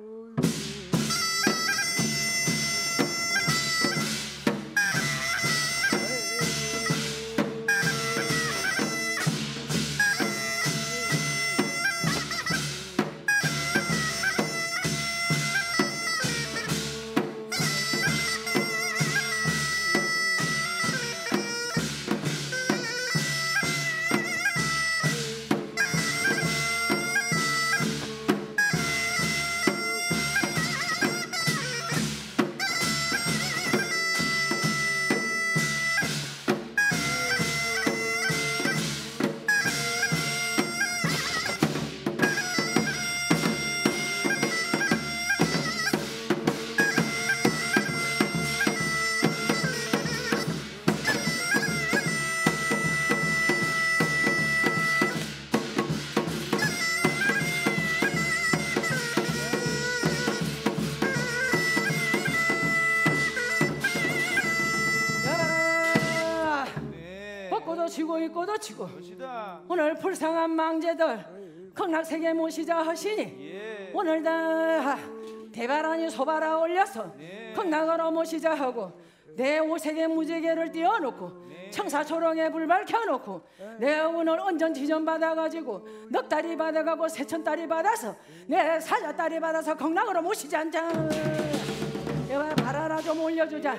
치고 있고도 치고 오늘 불쌍한 망제들 극락세계 모시자 하시니 예. 오늘 다 대바라니 소바라 올려서 극락으로 모시자 하고 내 오색의 무지개를 띄워놓고 청사초롱에 불 밝혀놓고 내 오늘 언전 지전 받아가지고 넉 달이 받아가고 세천 달이 받아서 내 사자 달이 받아서 극락으로 모시자 한장. 내가 바라라 좀 올려주자.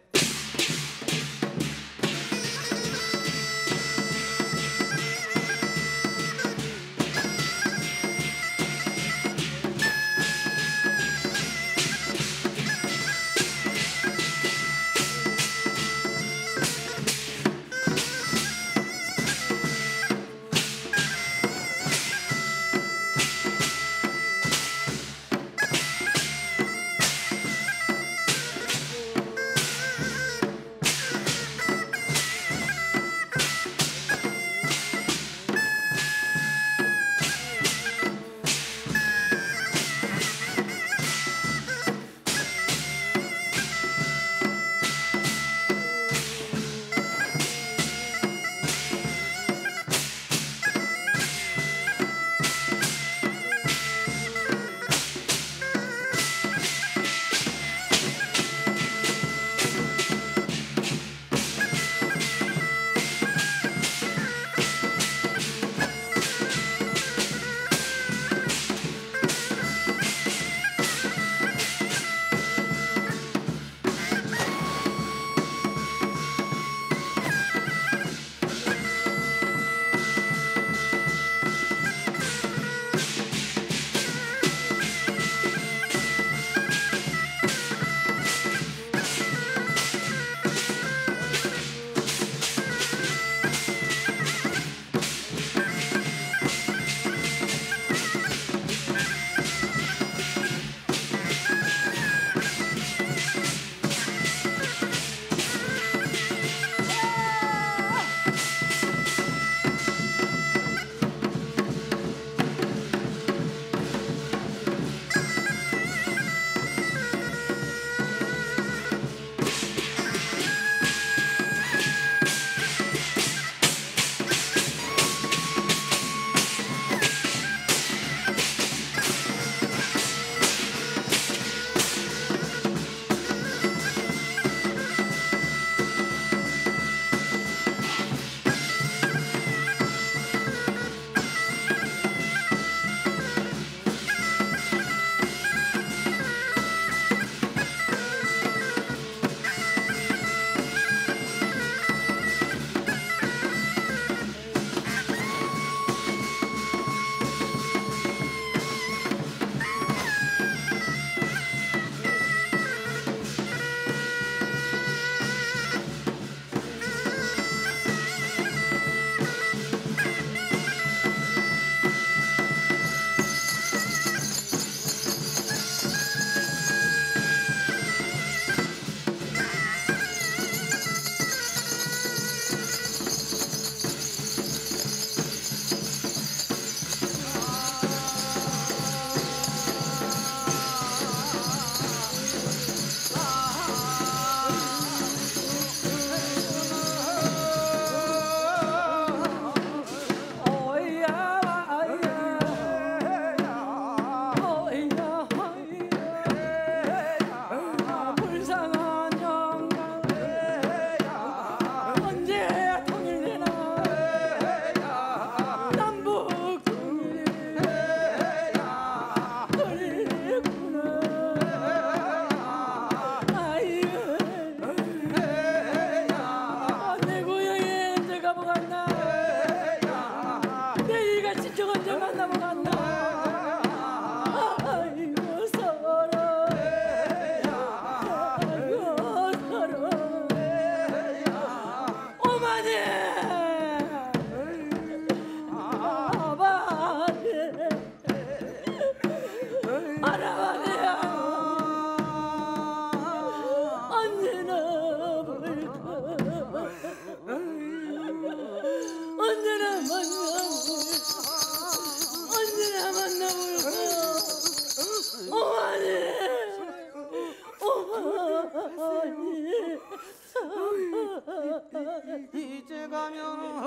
이제 가면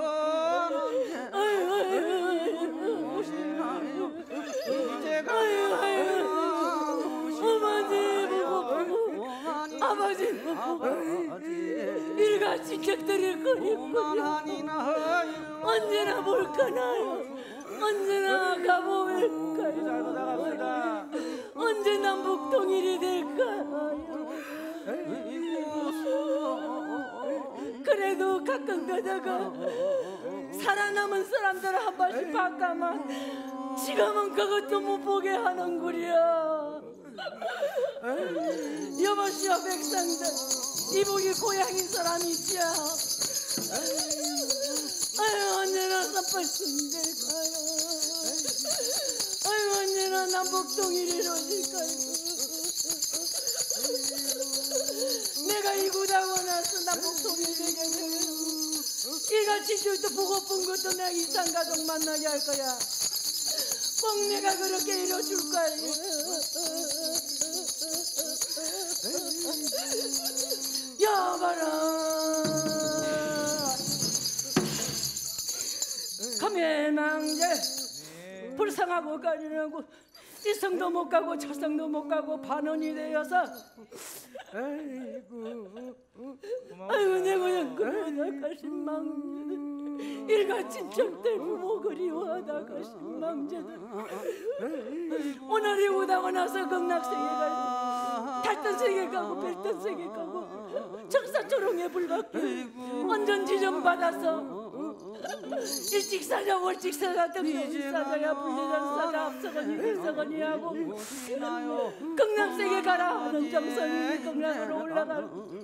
언제 오시나요? 이제 가면 일가 친척들이 거리거려 언제나 볼까나요? 언제나 가보일까요? 언제 남북통일이 될까요? 그래도 가끔 가다가 살아남은 사람들 한 번씩 봤다만 지금은 그것도 못 보게 하는구려. 여보시오 백성들, 이북이 고향인 사람 있죠? 아유 언제나 삿발신될까요? 아유 언제나 남북통일이 이루어질까요? 내가 이구다고 나서 남북통일 되게 되면 이가 친척도 보고픈 것도 내가 이산가족 만나게 할 거야. 꼭 내가 그렇게 이뤄줄 거야. 여봐라 가면망제 불쌍하고 가리라고 이성도 못 가고 저성도 못 가고 반원이 되어서 아이고 아이고 내 고향 그러다 가신 망제 일가 친척들 부모 그리워하다 가신 망제들 오늘이 오다고 나서 극락세계 가고 달전세계 가고 별전세계 가고 적사초롱에 불받게 완전 지정받아서 일찍 사자 월찍 사자 등등 사자야 불리던 사자 앞서거니 뒤서거니 하고 극락세계 가라 하는 정성이 극락으로 올라가고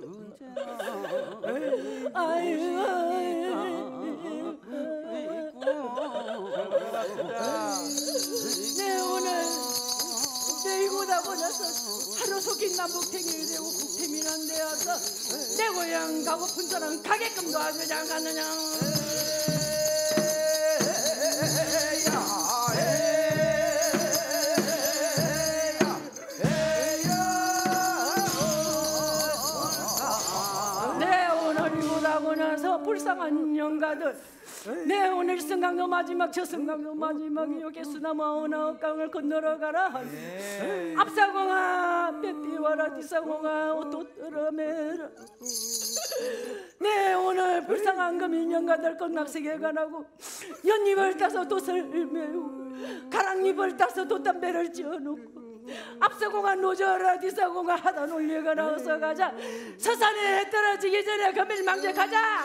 아이고 내 오늘 내 이곳하고 나서 하루 속인 남북탱이 되고 국태민한 데와서 내 고향 가고픈 사람 가게끔 도와주지 않겠느냐. 내 오늘 이곳하고 나서 불쌍한 영가들 내 오늘 성강도 마지막 저 성강도 마지막 여기 수나무 아홉 강을 건너러 가라 앞사공아 빼삐와라 뒷사공아 옷도 떨어매라 내 오늘 불쌍한 금인영가들 극락세계 가라고 연잎을 따서 돛을 메우고 가랑잎을 따서 돛담배를 지어놓고 앞서공아 노져라 뒤서공아 하다 놀려가라 어서 가자 서산에 해 떨어지기 전에 금일망제 가자.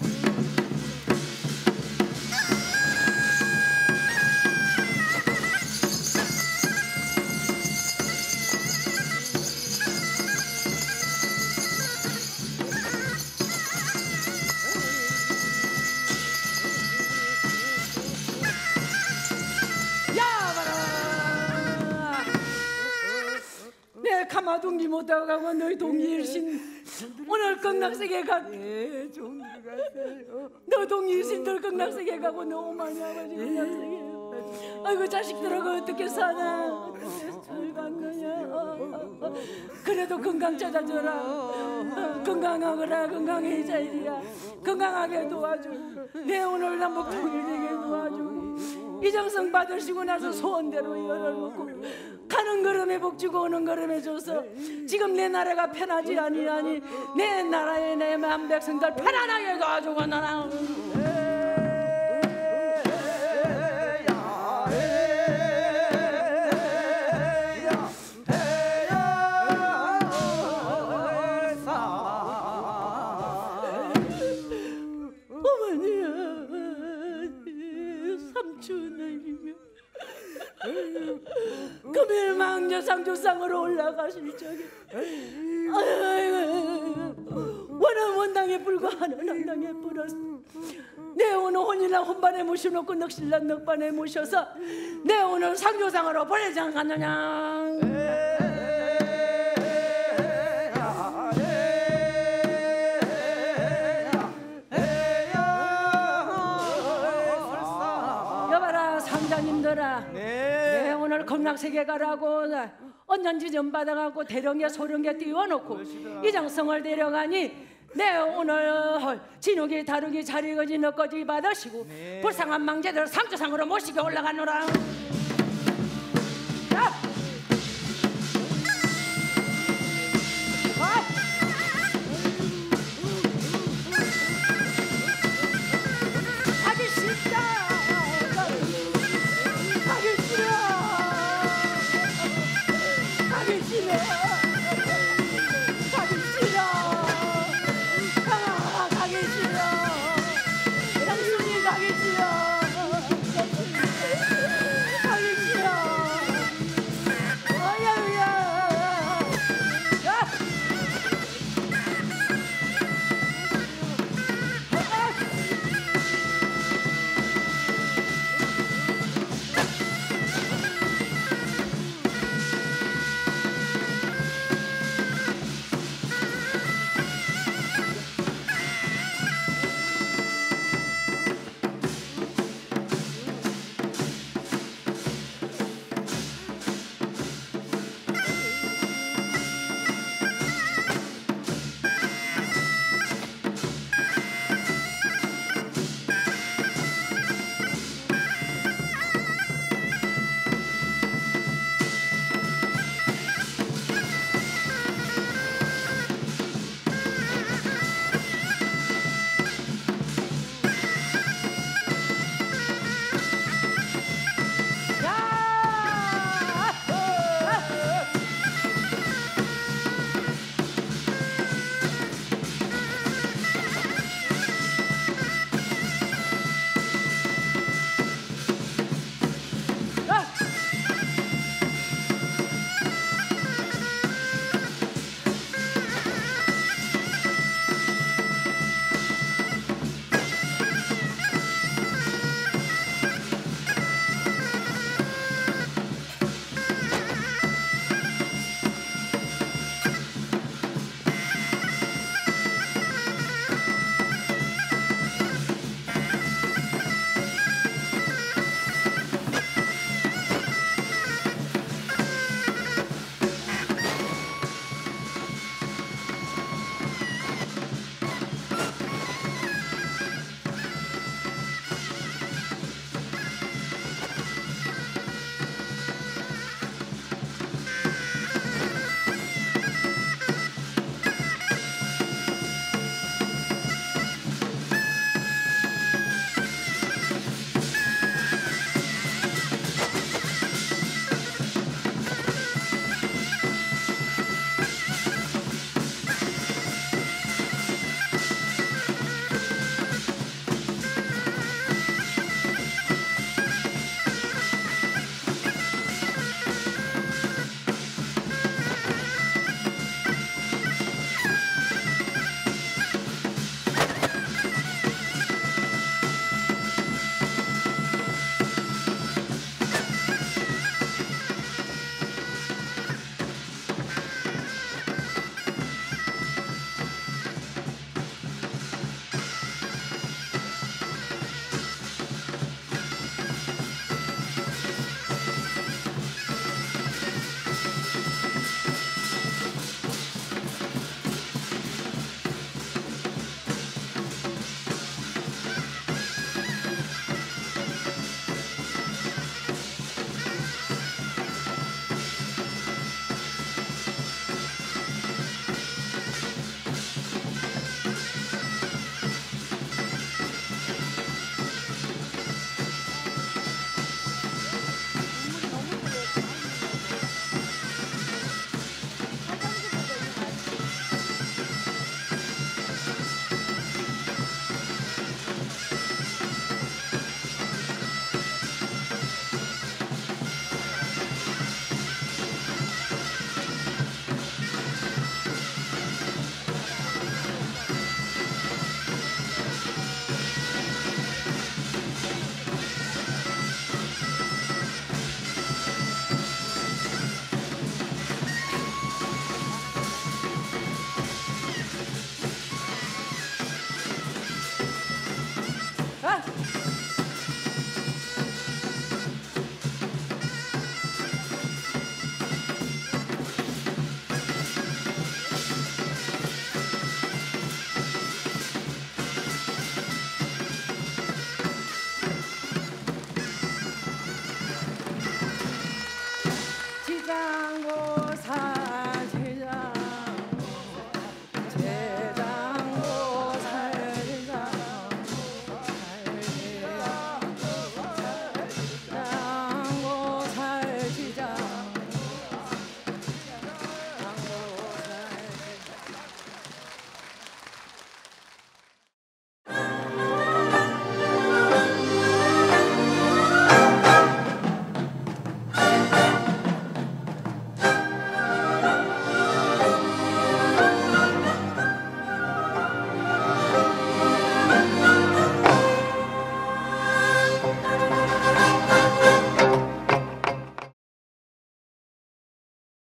가마둥기 못하고 가고 너희 동일신 오늘 극락세계 가게 너 동일신들 극락세계 가고 너 어머니 아버지 극락세계 아이고 자식들하고 어떻게 사나 어떻게 잘 갔느냐 어, 어. 그래도 건강 찾아줘라 어, 건강하거라 건강해자 이리야 건강하게 도와주고 내 오늘 남북통일되게 도와주고 이정성 받으시고 나서 소원대로 열어놓고 가는 걸음에 복주고 오는 걸음에 줘서 지금 내 나라가 편하지 아니하니 내 나라에 내 만 백성들 편안하게 도와주고 나라 금일망제 상주상으로 올라가실 적에 원은 원당에 불과 하는 한당에 불었어 내 오늘 혼이랑 혼반에 모셔놓고 넋실랑 넋반에 모셔서 내 오늘 상주상으로 보내지 않겠느냐. 여봐라 상자님들아 네. 내 오늘 극락세계 가라고 언년지 좀 받아갖고 대령에 소령에 띄워놓고 이정성을 데려가니 내 오늘 진욱이 다루기 자리거지 너거지 받으시고 네. 불쌍한 망제들 상주상으로 모시게 올라가노라.